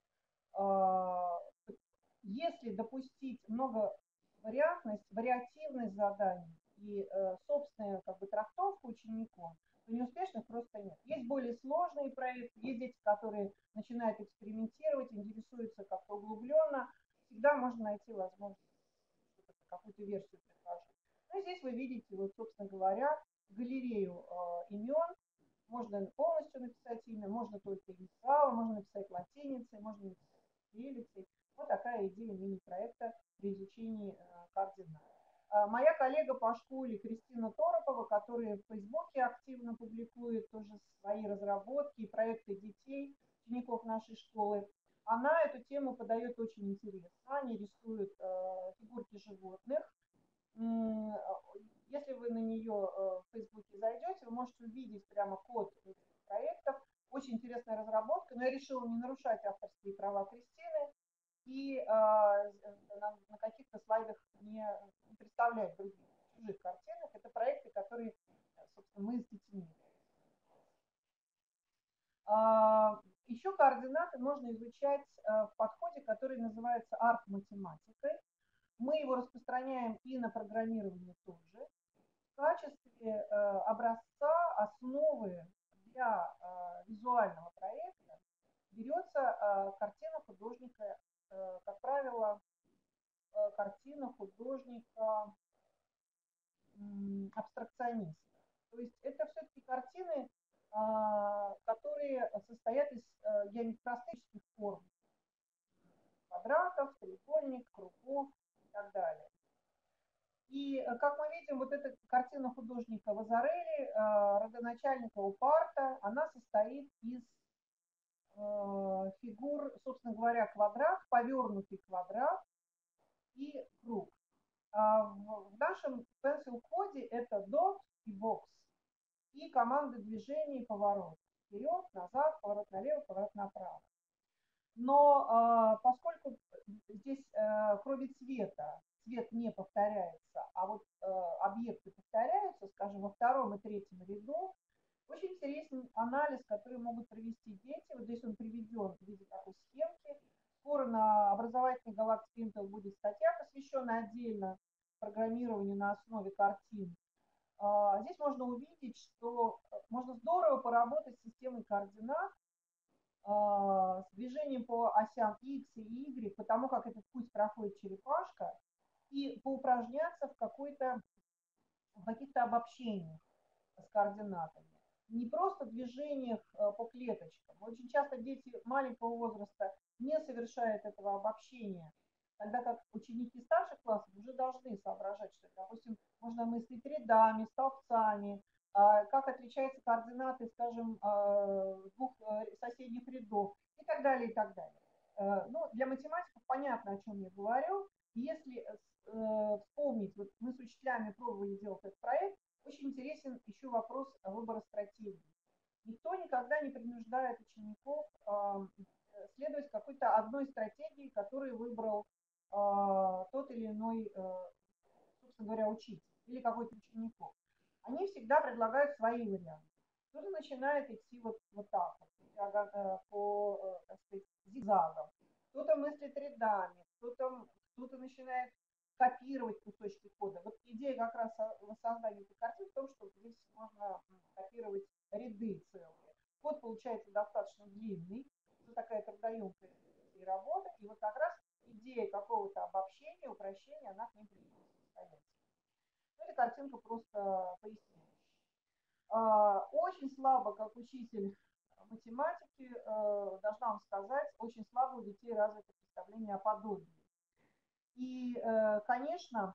А, если допустить многовариантность, вариативность заданий и э, собственную как бы, трактовку учеников, то неуспешных просто нет. Есть более сложные проекты, есть дети, которые начинают экспериментировать, интересуются как-то углубленно. Всегда можно найти возможность какую-то версию предложить. Ну, здесь вы видите, вот, собственно говоря, галерею э, имен. Можно полностью написать имя, можно только инициалы, можно написать латиницей, можно написать кириллицей. Вот такая идея мини-проекта при изучении э, координат. А моя коллега по школе Кристина Торопова, которая в Фейсбуке активно публикует тоже свои разработки и проекты детей, учеников нашей школы, она эту тему подает очень интересно. Они рисуют э, фигурки животных. Если вы на нее в Фейсбуке зайдете, вы можете увидеть прямо код этих проектов. Очень интересная разработка, но я решила не нарушать авторские права Кристины и э, на, на каких-то слайдах не, не представлять других чужих картинок. Это проекты, которые, собственно, мы с детьми. А, еще координаты можно изучать в подходе, который называется арт-математикой. Мы его распространяем и на программирование тоже. В качестве э, образца основы для э, визуального проекта берется э, картина художника, э, как правило, э, картина художника э, абстракциониста. То есть это все-таки картины, которые состоят из геометрических форм, квадратов, треугольников, кругов и так далее. И, как мы видим, вот эта картина художника Вазарелли, родоначальника опарта, она состоит из фигур, собственно говоря, квадрат, повернутый квадрат и круг. В нашем пенсил-коде это дот и бокс, и команды движения и поворот. Вперед, назад, поворот налево, поворот направо. Но поскольку здесь кроме цвета, цвет не повторяется, а вот объекты повторяются, скажем, во втором и третьем ряду, очень интересный анализ, который могут провести дети. Вот здесь он приведен в виде такой схемки. Скоро на образовательной галактике Intel будет статья, посвященная отдельно программированию на основе картин. Здесь можно увидеть, что можно здорово поработать с системой координат, с движением по осям X и Y, потому как этот путь проходит черепашка, и поупражняться в, какой-то, в каких-то обобщениях с координатами. Не просто движениях по клеточкам. Очень часто дети маленького возраста не совершают этого обобщения, тогда как ученики старших классов уже должны соображать, что, допустим, можно мыслить рядами, столбцами, как отличаются координаты, скажем, двух соседних рядов и так далее, и так далее. Ну, для математиков понятно, о чем я говорю. Если вспомнить, вот мы с учителями пробовали делать этот проект, очень интересен еще вопрос выбора стратегии. Никто никогда не принуждает учеников следовать какой-то одной стратегии, которую выбрал тот или иной, собственно говоря, учитель или какой-то учеников. Они всегда предлагают свои варианты. Кто-то начинает идти вот, вот так вот, по, так сказать, зигзагам. Кто-то мыслит рядами, кто-то кто-то начинает копировать кусочки кода. Вот идея как раз воссоздания этой картины в том, что здесь можно копировать ряды целые. Код получается достаточно длинный, это такая трудоемкая работа, и вот как раз идея какого-то обобщения, упрощения, она к ним приходит самостоятельно. Ну, эта картинка просто поясняет. Очень слабо, как учитель математики, должна вам сказать, очень слабо у детей развито представление о подобии. И, конечно,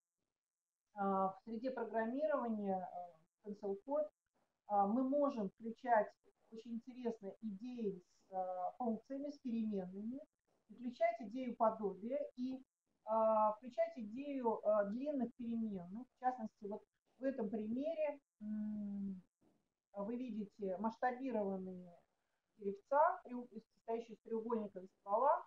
в среде программирования Pencil Code мы можем включать очень интересные идеи с функциями, с переменными, включать идею подобия и включать идею длинных переменных. В частности, вот в этом примере вы видите масштабированные деревца, состоящие из треугольников и ствола.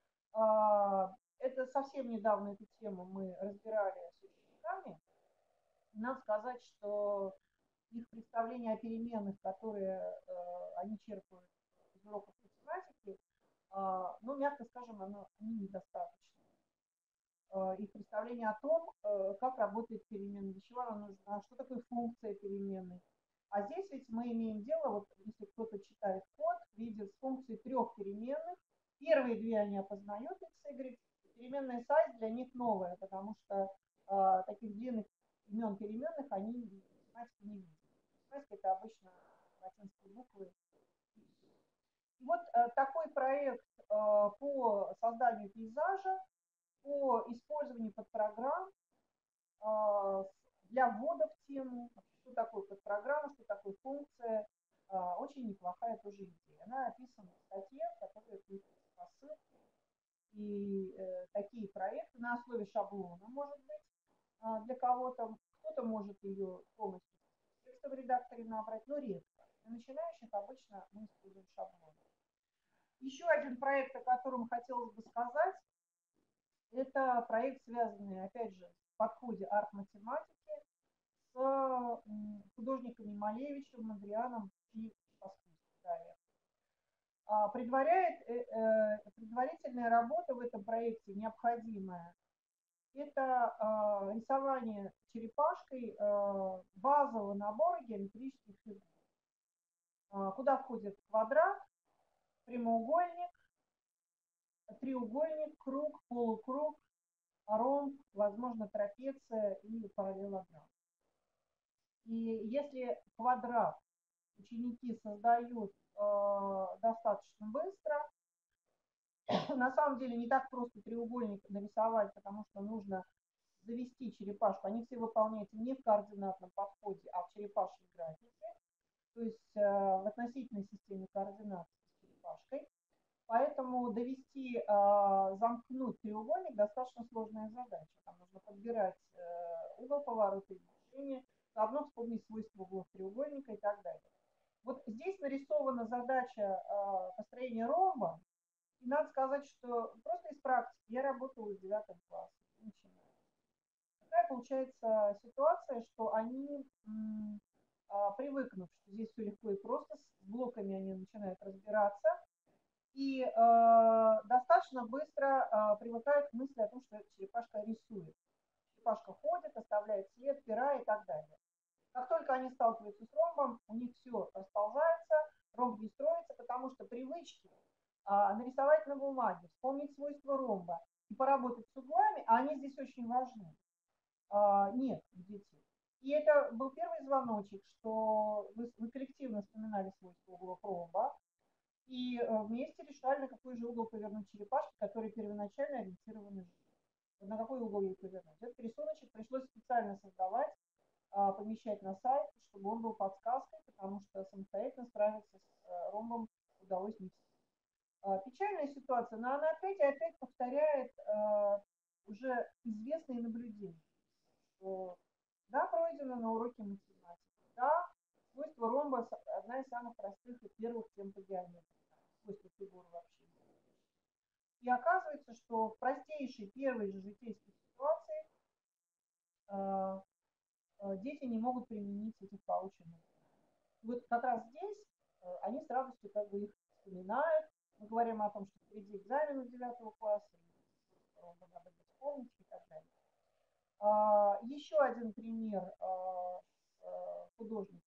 Это совсем недавно эту тему мы разбирали с учениками. Надо сказать, что их представление о переменных, которые э, они черпают из уроков математики, э, ну, мягко скажем, оно, они недостаточно. Э, их представление о том, э, как работает переменная, для чего она нужна, что такое функция переменной. А здесь ведь мы имеем дело, вот если кто-то читает код, видит с функцией трех переменных. Первые две они опознают x, y. Переменная size для них новая, потому что э, таких длинных имен переменных они математики не видят. Математика это обычно латинские буквы. И вот э, такой проект э, по созданию пейзажа, по использованию подпрограмм э, для ввода в тему, что такое подпрограмма, что такое функция, э, очень неплохая тоже идея. Она описана в статье, которая включена по ссылке. И э, такие проекты на основе шаблона, может быть, э, для кого-то. Кто-то может ее полностью в текстовом редакторе набрать, но редко. Для начинающих обычно мы используем шаблон. Еще один проект, о котором хотелось бы сказать, это проект, связанный, опять же, в подходе арт-математики с художниками Малевичем, Мандрианом и Паскудой. Предваряет, предварительная работа в этом проекте необходимая. Это э, рисование черепашкой э, базового набора геометрических фигур, э, куда входит квадрат, прямоугольник, треугольник, круг, полукруг, ромб, возможно, трапеция и параллелограмм. И если квадрат ученики создают э, достаточно быстро. На самом деле не так просто треугольник нарисовать, потому что нужно завести черепашку. Они все выполняются не в координатном подходе, а в черепашьей графике, то есть э, в относительной системе координат с черепашкой. Поэтому довести, э, замкнуть треугольник достаточно сложная задача. Там нужно подбирать э, угол поворота и движения, заодно вспомнить свойства углов треугольника и так далее. Вот здесь нарисована задача э, построения ромба. И надо сказать, что просто из практики я работала с девятым классом. Начиная. Такая получается ситуация, что они, м, а, привыкнув, что здесь все легко и просто, с блоками они начинают разбираться, и э, достаточно быстро э, привыкают к мысли о том, что черепашка рисует. Черепашка ходит, оставляет след, пера и так далее. Как только они сталкиваются с ромбом, у них все расползается, ромб не строится, потому что привычки а, нарисовать на бумаге, вспомнить свойства ромба и поработать с углами, а они здесь очень важны, а, нет у детей. И это был первый звоночек, что вы, вы коллективно вспоминали свойства углов ромба и э, вместе решали, на какой же угол повернуть черепашки, которые первоначально ориентированы. На какой угол ей повернуть. Этот рисуночек пришлось специально создавать, а, помещать на сайт, чтобы он был подсказкой, потому что самостоятельно справиться с а, ромбом удалось не всем. А, печальная ситуация, но она опять и опять повторяет а, уже известные наблюдения, что да, пройдено на уроке математики, да, свойство ромба одна из самых простых и первых тем по геометрии, свойства фигуры вообще. И оказывается, что в простейшей первой же житейской ситуации а, дети не могут применить этих полученных. Вот как раз здесь они с радостью как бы их вспоминают. Мы говорим о том, что впереди экзамены девятого класса, надо быть вспомнить и так далее. А, еще один пример а, художника.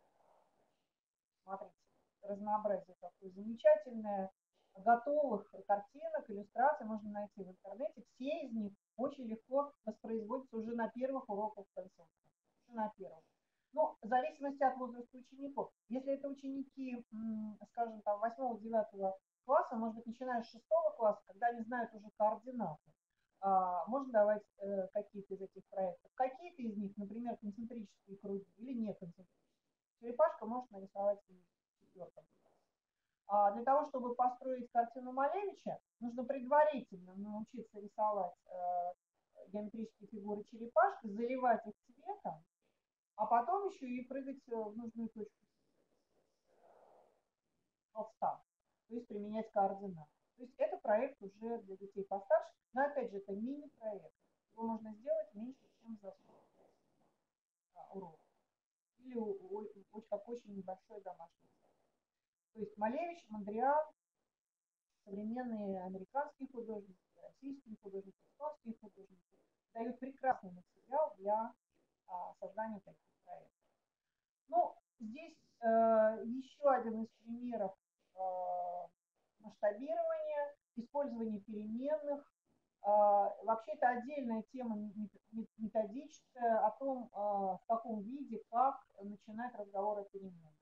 Смотрите, разнообразие такое замечательное. Готовых картинок, иллюстраций можно найти в интернете. Все из них очень легко воспроизводятся уже на первых уроках концовки. Уже на первых. Ну, в зависимости от возраста учеников. Если это ученики, скажем, там, восьмого-девятого класса, может быть, начиная с шестого класса, когда они знают уже координаты, можно давать э, какие-то из этих проектов. Какие-то из них, например, концентрические круги или не концентрические. Черепашка может нарисовать в четвертом. А для того, чтобы построить картину Малевича, нужно предварительно научиться рисовать э, геометрические фигуры черепашки, заливать их цветом, а потом еще и прыгать в нужную точку холста, то есть применять координаты. То есть это проект уже для детей постарше, но опять же это мини-проект. Его можно сделать меньше, чем за сорок уроков. Или очень, как очень небольшой домашний. То есть Малевич, Мондриан, современные американские художники, российские художники, японские художники дают прекрасный материал для а, создания таких проектов. Ну, здесь э, еще один из примеров э, масштабирования, использования переменных. Э, вообще это отдельная тема методическая о том, э, в каком виде, как начинать разговор о переменных.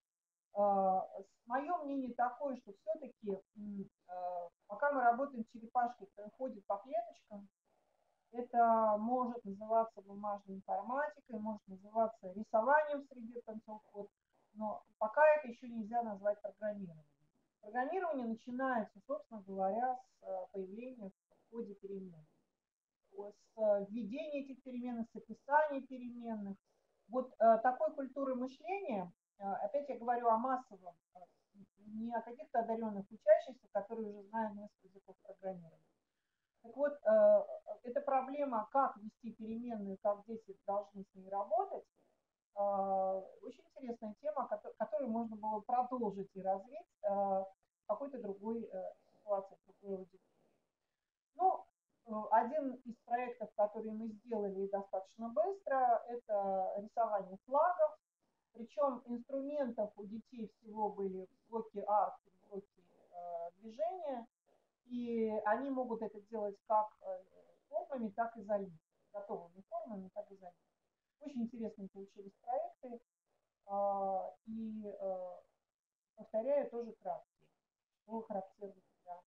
Мое мнение такое, что все-таки, пока мы работаем с черепашкой, которая ходит по клеточкам, это может называться бумажной информатикой, может называться рисованием в среде концов код, но пока это еще нельзя назвать программированием. Программирование начинается, собственно говоря, с появления в коде переменных, с введения этих переменных, с описания переменных. Вот такой культуры мышления, опять я говорю о массовом, не о каких-то одаренных учащихся, которые уже знают несколько языков программирования. Так вот, эта проблема, как вести переменную, как дети должны с ней работать, очень интересная тема, которую можно было продолжить и развить в какой-то другой ситуации, в другой аудитории. Ну, один из проектов, который мы сделали достаточно быстро, это рисование флагов. Причем инструментов у детей всего были блоки арт, блоки э, движения, и они могут это делать как э, формами, так и залитыми, готовыми формами, так и залитыми. Очень интересные получились проекты. И, повторяю, тоже краткие, что характерно для...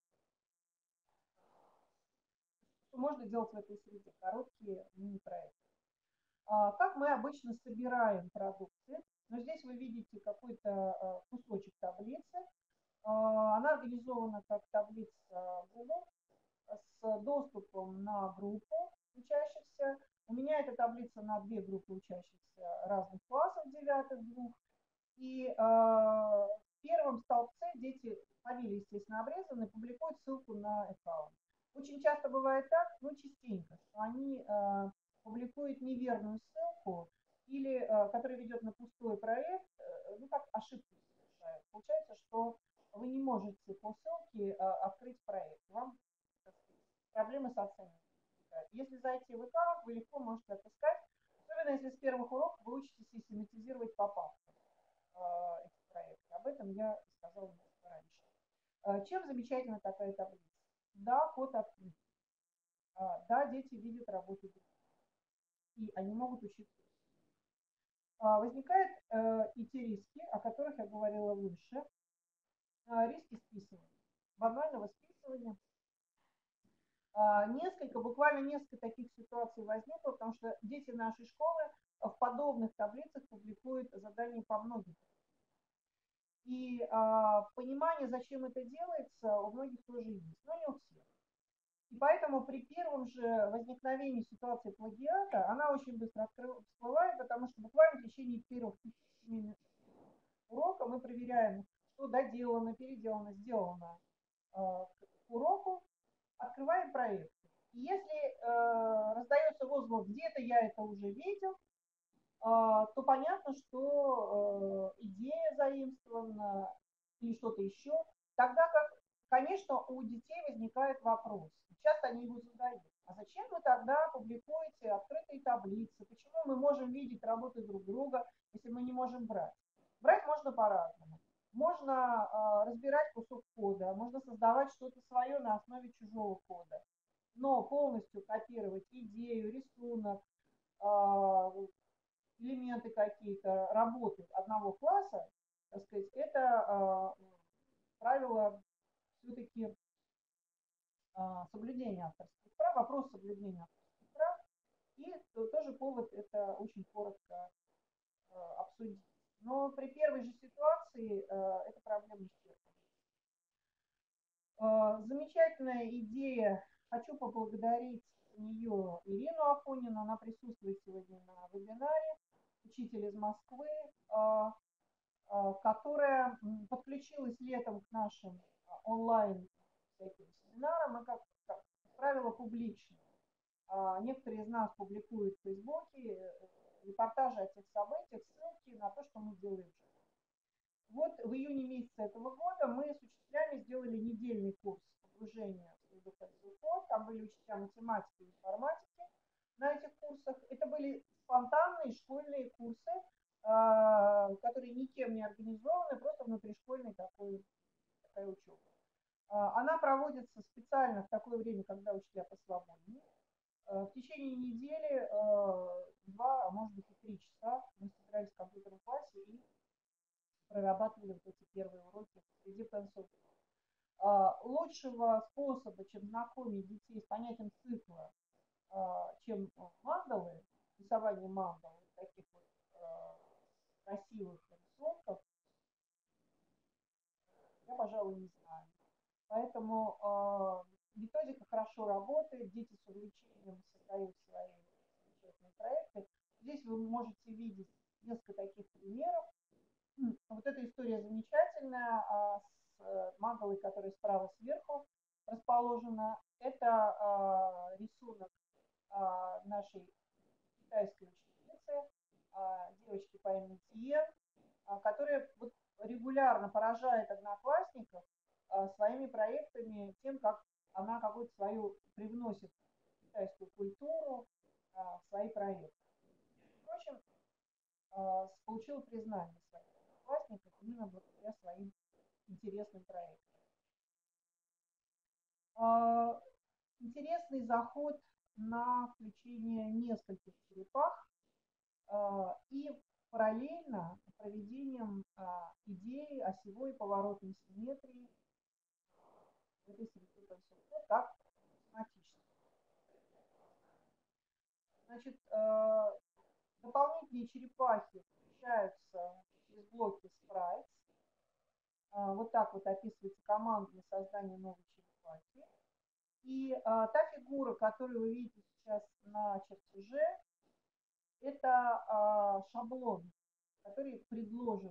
Что можно делать в этой среде? Короткие мини-проекты. Как мы обычно собираем продукты? Но здесь вы видите какой-то кусочек таблицы. Она организована как таблица Google с доступом на группу учащихся. У меня эта таблица на две группы учащихся разных классов, девятых, двух. И э, в первом столбце дети, фамилии, естественно, обрезаны, публикуют ссылку на аккаунт. Очень часто бывает так, ну частенько, что они э, публикуют неверную ссылку, или э, которая ведет на пустой проект, э, ну как ошибку совершают. Получается, что вы не можете по ссылке э, открыть проект. Вам, так сказать, проблемы с оценкой. Если зайти в аккаунт, вы легко можете отыскать, особенно если с первых уроков вы учитесь систематизировать по папкам э, этих проектов. Об этом я сказала немножко раньше. Э, чем замечательна такая таблица? Да, код открыт. Э, да, дети видят работу других. И они могут учиться. Э, возникают э, и те риски, о которых я говорила выше. Э, риски списывания. Банального списывания. Несколько, буквально несколько таких ситуаций возникло, потому что дети нашей школы в подобных таблицах публикуют задания по многим. И а, понимание, зачем это делается, у многих тоже есть, но не у всех. И поэтому при первом же возникновении ситуации плагиата она очень быстро открыв, всплывает, потому что буквально в течение первых минут урока мы проверяем, что доделано, переделано, сделано а, к уроку, открываем проект. И если э, раздается возглас, где-то я это уже видел, э, то понятно, что э, идея заимствована или что-то еще. Тогда как, конечно, у детей возникает вопрос. Часто они его задают. А зачем вы тогда публикуете открытые таблицы? Почему мы можем видеть работы друг друга, если мы не можем брать? Брать можно по-разному. Можно э, разбирать кусок кода, можно создавать что-то свое на основе чужого кода. Но полностью копировать идею, рисунок, элементы какие-то работы одного класса, так сказать, это правило все-таки соблюдения авторских прав, вопрос соблюдения авторских прав, и тоже повод это очень коротко обсудить. Но при первой же ситуации эта проблема исчерпана. Замечательная идея. Хочу поблагодарить нее Ирину Афонину. Она присутствует сегодня на вебинаре. Учитель из Москвы, которая подключилась летом к нашим онлайн семинарам и, как, как правило, публично. Некоторые из нас публикуют в Фейсбуке репортажи о тех событиях, ссылки на то, что мы делаем. Вот в июне месяце этого года мы с учителями сделали недельный курс погружения в среду код. Там были учителя математики и информатики на этих курсах. Это были спонтанные школьные курсы, которые никем не организованы, просто внутришкольный такой, такая учеба. Она проводится специально в такое время, когда учителя посвободнее. В течение недели два, а может быть и три часа мы собирались в компьютерном классе и прорабатывали вот эти первые уроки среди пенсов. Лучшего способа, чем знакомить детей с понятием цикла, чем мандалы, рисование мандал, таких вот красивых рисунков, я, пожалуй, не знаю. Поэтому э, методика хорошо работает, дети с увлечением создают свои замечательные проекты. Здесь вы можете видеть несколько таких примеров. Вот эта история замечательная, а с мандалой, которая справа сверху расположена. Это а, рисунок а, нашей китайской ученицы, а, девочки по имени Тиен, а, которая вот регулярно поражает одноклассников а, своими проектами, тем, как она какую-то свою привносит китайскую культуру а, в свои проекты. Впрочем, а, получила признание своих одноклассников именно благодаря своим интересным проектам. А, интересный заход на включение нескольких черепах. А, и параллельно проведением а, идеи осевой поворотной симметрии в этой среде конструкции, как схематически. Значит, э, дополнительные черепахи включаются через блоки Sprites. Э, вот так вот описывается команда для создания новой черепахи. И э, та фигура, которую вы видите сейчас на чертеже, это э, шаблон, который предложен.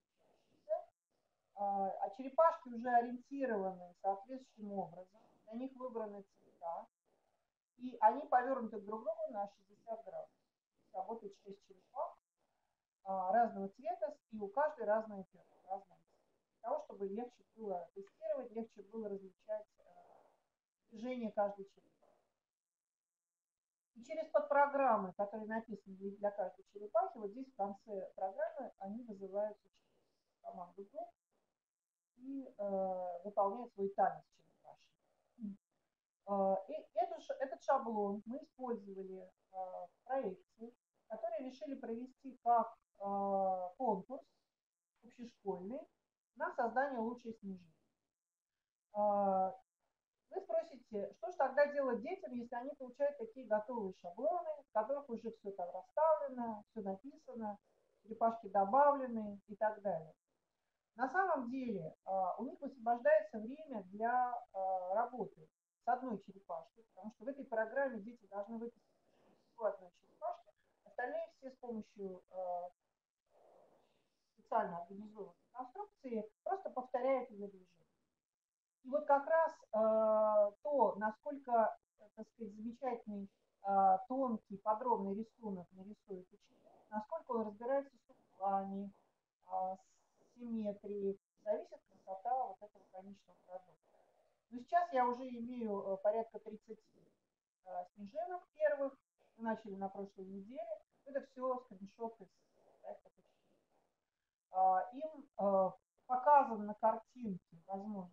А черепашки уже ориентированы соответствующим образом. Для них выбраны цвета. И они повернуты друг к другу на шестьдесят градусов. Работает шесть черепах разного цвета, и у каждой разная перо, разная цвет. Для того, чтобы легче было тестировать, легче было различать движение каждой черепахи. И через подпрограммы, которые написаны для каждой черепахи, вот здесь в конце программы они вызываются через команду групп и э, выполняют свой танец черепаший. Э, и этот, этот шаблон мы использовали э, в проекте, который решили провести как э, конкурс общешкольный на создание лучшей снежинки. Э, вы спросите, что же тогда делать детям, если они получают такие готовые шаблоны, в которых уже все там расставлено, все написано, черепашки добавлены и так далее. На самом деле у них высвобождается время для работы с одной черепашкой, потому что в этой программе дети должны выписать всего одной черепашки, остальные все с помощью специально организованной конструкции просто повторяют ее движение. И вот как раз э, то, насколько, так сказать, замечательный, э, тонкий, подробный рисунок нарисует ученик, насколько он разбирается с углами, э, с симметрией, зависит красота вот этого конечного продукта. Но сейчас я уже имею э, порядка тридцати э, снежинок первых, мы начали на прошлой неделе. Это все скриншоты с проекта ученика. Э, им э, показан на картинке, возможно,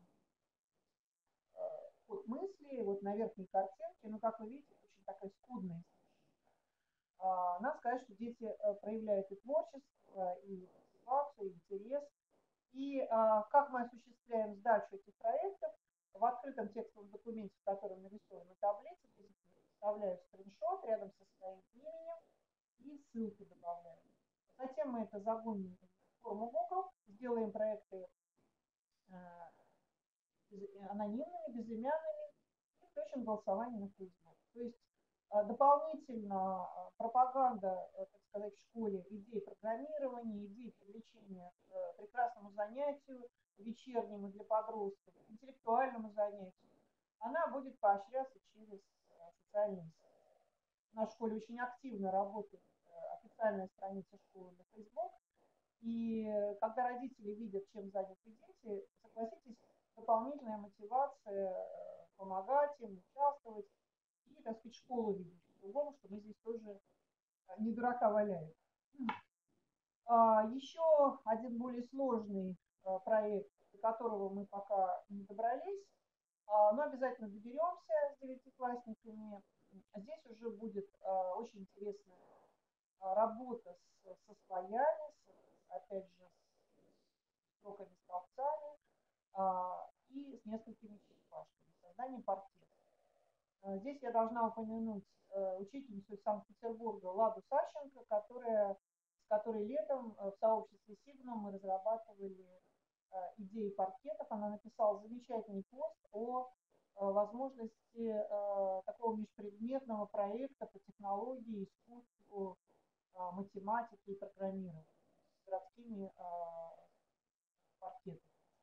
вот мысли, вот на верхней картинке, ну, как вы видите, очень такая скудная. А, надо сказать, что дети проявляют и творчество, и мотивацию, и интерес. И а, как мы осуществляем сдачу этих проектов, в открытом текстовом документе, в котором нарисована таблица, вставляют скриншот рядом со своим именем и ссылку добавляем. Затем мы это загоним в форму Google, сделаем проекты анонимными, безымянными и включим голосование на Facebook. То есть дополнительно пропаганда, так сказать, в школе идей программирования, идей привлечения к прекрасному занятию вечернему для подростков, интеллектуальному занятию, она будет поощряться через социальные сети. В нашей школе очень активно работает официальная страница школы на Facebook, и когда родители видят, чем заняты дети, согласитесь, дополнительная мотивация помогать им, участвовать и, так сказать, школу видеть по-другому, что мы здесь тоже не дурака валяем. Еще один более сложный проект, до которого мы пока не добрались, но обязательно доберемся с девятиклассниками. Здесь уже будет очень интересная работа с, со слоями, с, опять же, с строками, столбцами а, и с несколькими черепашками, созданием портрета. А, здесь я должна упомянуть а, учительницу из Санкт-Петербурга Ладу Сащенко, которая, с которой летом в сообществе Сигма мы разрабатывали а, идеи паркетов. Она написала замечательный пост о а, возможности а, такого межпредметного проекта по технологии, искусству, математики и программирования с городскими а, паркетами,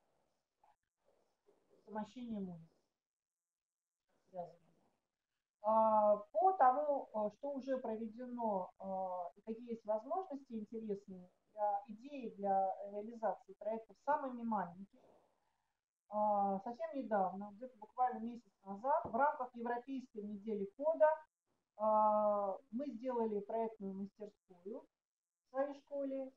с замощением улиц. А, по тому, что уже проведено а, и какие есть возможности интересные для идеи, для реализации проектов самыми маленькими, а, совсем недавно, где-то буквально месяц назад, в рамках Европейской недели кода а, мы сделали проектную мастерскую в своей школе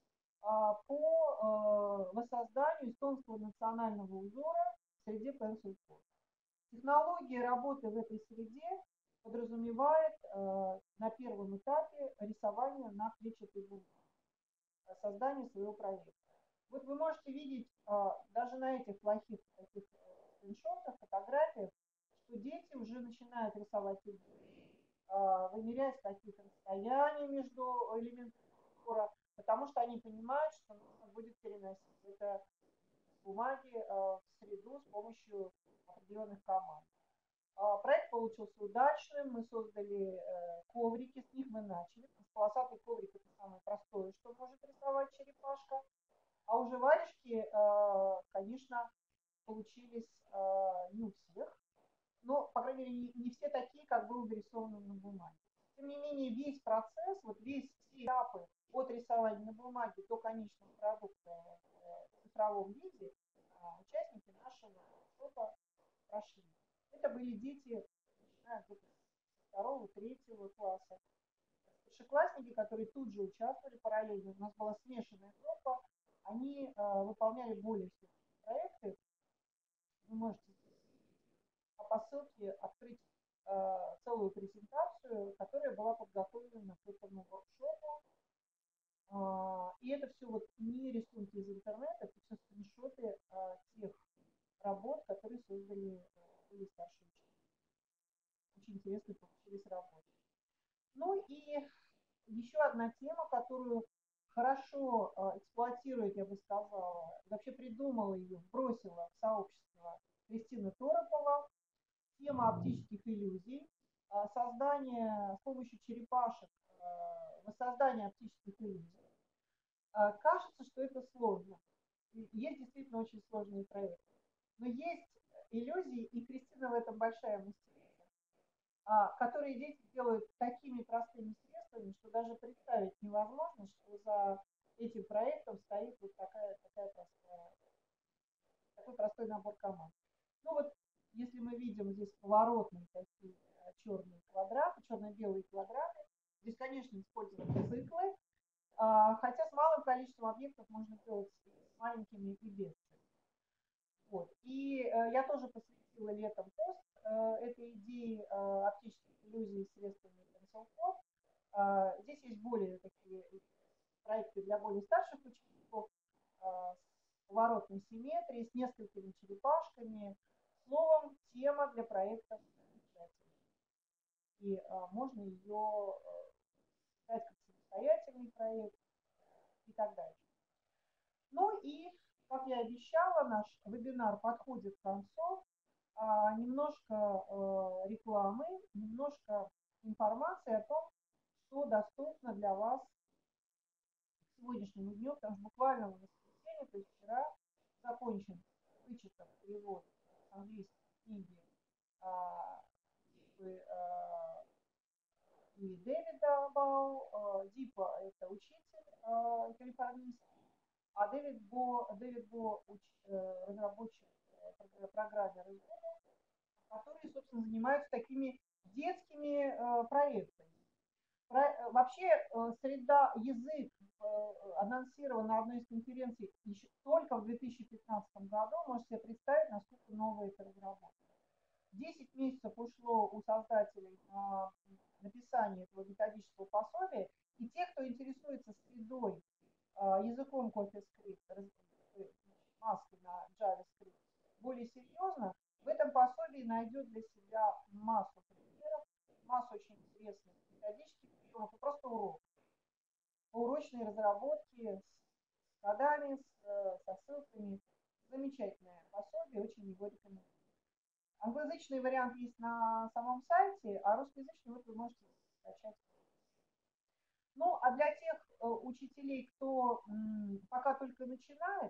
по воссозданию эстонского национального узора в среде Pencil Code. Технология работы в этой среде подразумевает на первом этапе рисование на клетчатой бумаге. создания своего проекта. Вот вы можете видеть даже на этих плохих таких скриншотах, фотографиях, что дети уже начинают рисовать фигуры, вымерять какие-то расстояния между элементами фигура, потому что они понимают, что нужно будет переносить это с бумаги в среду с помощью определенных команд. Проект получился удачным, мы создали коврики, с них мы начали. Полосатый коврик — это самое простое, что может рисовать черепашка. А уже варежки, конечно, получились не у всех, но, по крайней мере, не все такие, как было нарисовано на бумаге. Тем не менее, весь процесс, вот весь все этапы от рисования на бумаге до конечного продукта в цифровом виде участники нашего воркшопа прошли. Это были дети, начиная с второго, третьего класса. Старшеклассники, которые тут же участвовали параллельно, у нас была смешанная группа, они э, выполняли более сложные проекты. Вы можете по ссылке открыть э, целую презентацию, которая была подготовлена к этому воркшопу. Э, и это все вот не рисунки из интернета, это все скриншоты э, тех работ, которые создали были старшие ученики. Очень интересно получились работы. Ну и еще одна тема, которую хорошо э, эксплуатирует, я бы сказала, вообще придумала ее, бросила в сообщество Кристина Торопова. Тема оптических иллюзий, э, создание с помощью черепашек, э, воссоздание оптических иллюзий. Э, кажется, что это сложно. Есть действительно очень сложные проекты. Но есть иллюзии, и Кристина в этом большая мастерица, а, которые дети делают такими простыми средствами, что даже представить невозможно, что за этим проектом стоит вот такая, такая простая, такой простой набор команд. Ну вот, если мы видим здесь поворотные такие черные квадраты, черно-белые квадраты, здесь, конечно, используются циклы, а, хотя с малым количеством объектов можно делать с маленькими и без циклов. Вот. И э, я тоже посвятила летом пост э, этой идеи э, оптических иллюзий средствами Pencil Code. Э, здесь есть более такие проекты для более старших учеников э, с поворотной симметрией, с несколькими черепашками. Словом, тема для проекта замечательная. И э, можно ее э, создать как самостоятельный проект и так далее. Ну и, как я обещала, наш вебинар подходит к концу. А, немножко э, рекламы, немножко информации о том, что доступно для вас к сегодняшнему дню, потому что буквально в воскресенье, то есть вчера, закончен вычетом перевод английской книги а, а, и Дэвида Бау. Дипа — это учитель а, калифорнийский, а Дэвид Бо, Дэвид Бо уч, э, разработчик э, программер из Google, которые, собственно, занимаются такими детскими э, проектами. Про, э, вообще э, среда язык э, анонсирован на одной из конференций еще только в две тысячи пятнадцатом году. Можете себе представить, насколько новая эта разработка. десять месяцев ушло у создателей на написание этого методического пособия, и те, кто интересуется средой, языком CoffeeScript, маской на JavaScript, более серьезно, в этом пособии найдет для себя массу примеров, массу очень интересных методических приемов и просто урок. Урочные разработки с кодами, с, со ссылками. Замечательное пособие, очень его рекомендую. Англоязычный вариант есть на самом сайте, а русскоязычный вот вы можете скачать. Ну, а для тех э, учителей, кто м, пока только начинает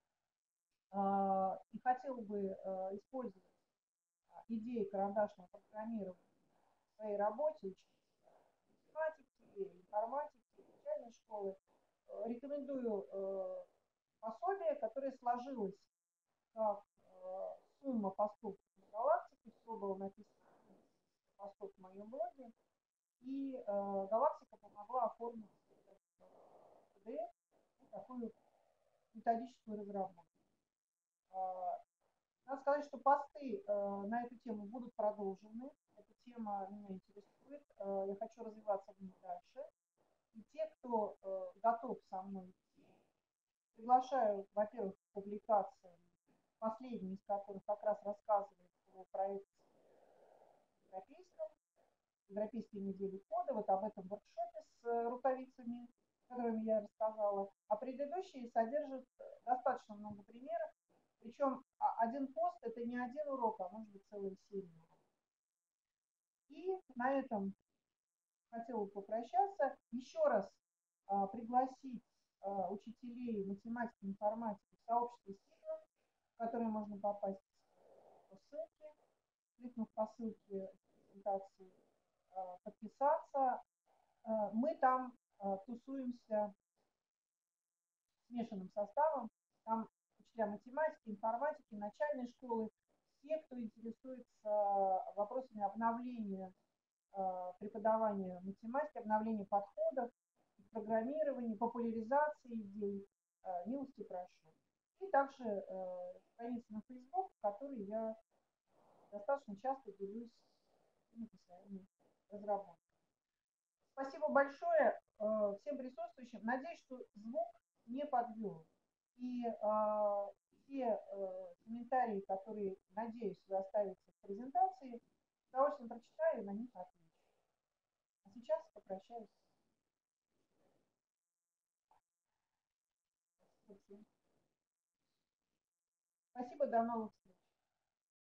э, и хотел бы э, использовать э, идеи карандашного программирования в своей работе, математики, информатики, начальной школы, э, рекомендую э, пособие, которое сложилось как э, сумма постов на галактике, все было написано постов в моем блоге, и э, галактика помогла оформить пи ди эф, такую методическую разработку. Надо сказать, что посты на эту тему будут продолжены. Эта тема меня интересует. Я хочу развиваться в ней дальше. И те, кто э, готов со мной идти, приглашаю, во-первых, к публикациям, последний из которых как раз рассказывает про проект европейском, Европейской недели кода, вот об этом воркшопе с э, рукавицами, которыми я рассказала. А предыдущие содержат достаточно много примеров. Причем один пост – это не один урок, а может быть целая серия уроков. И на этом хотела попрощаться. Еще раз а, пригласить а, учителей математики и информатики в сообщество Сигма, в которое можно попасть по ссылке, кликнув по ссылке презентации, а, подписаться. А, мы там а, тусуемся смешанным составом. Там учителя математики, информатики, начальной школы, все, кто интересуется вопросами обновления э, преподавания математики, обновления подходов, программирования, популяризации идей, э, милости прошу. И также э, страница на Facebook, в которой я достаточно часто делюсь своими разработками. Спасибо большое э, всем присутствующим. Надеюсь, что звук не подвел. И э, все э, комментарии, которые, надеюсь, вы оставите в презентации, с удовольствием прочитаю и на них отвечу. А сейчас попрощаюсь. Спасибо, до новых встреч.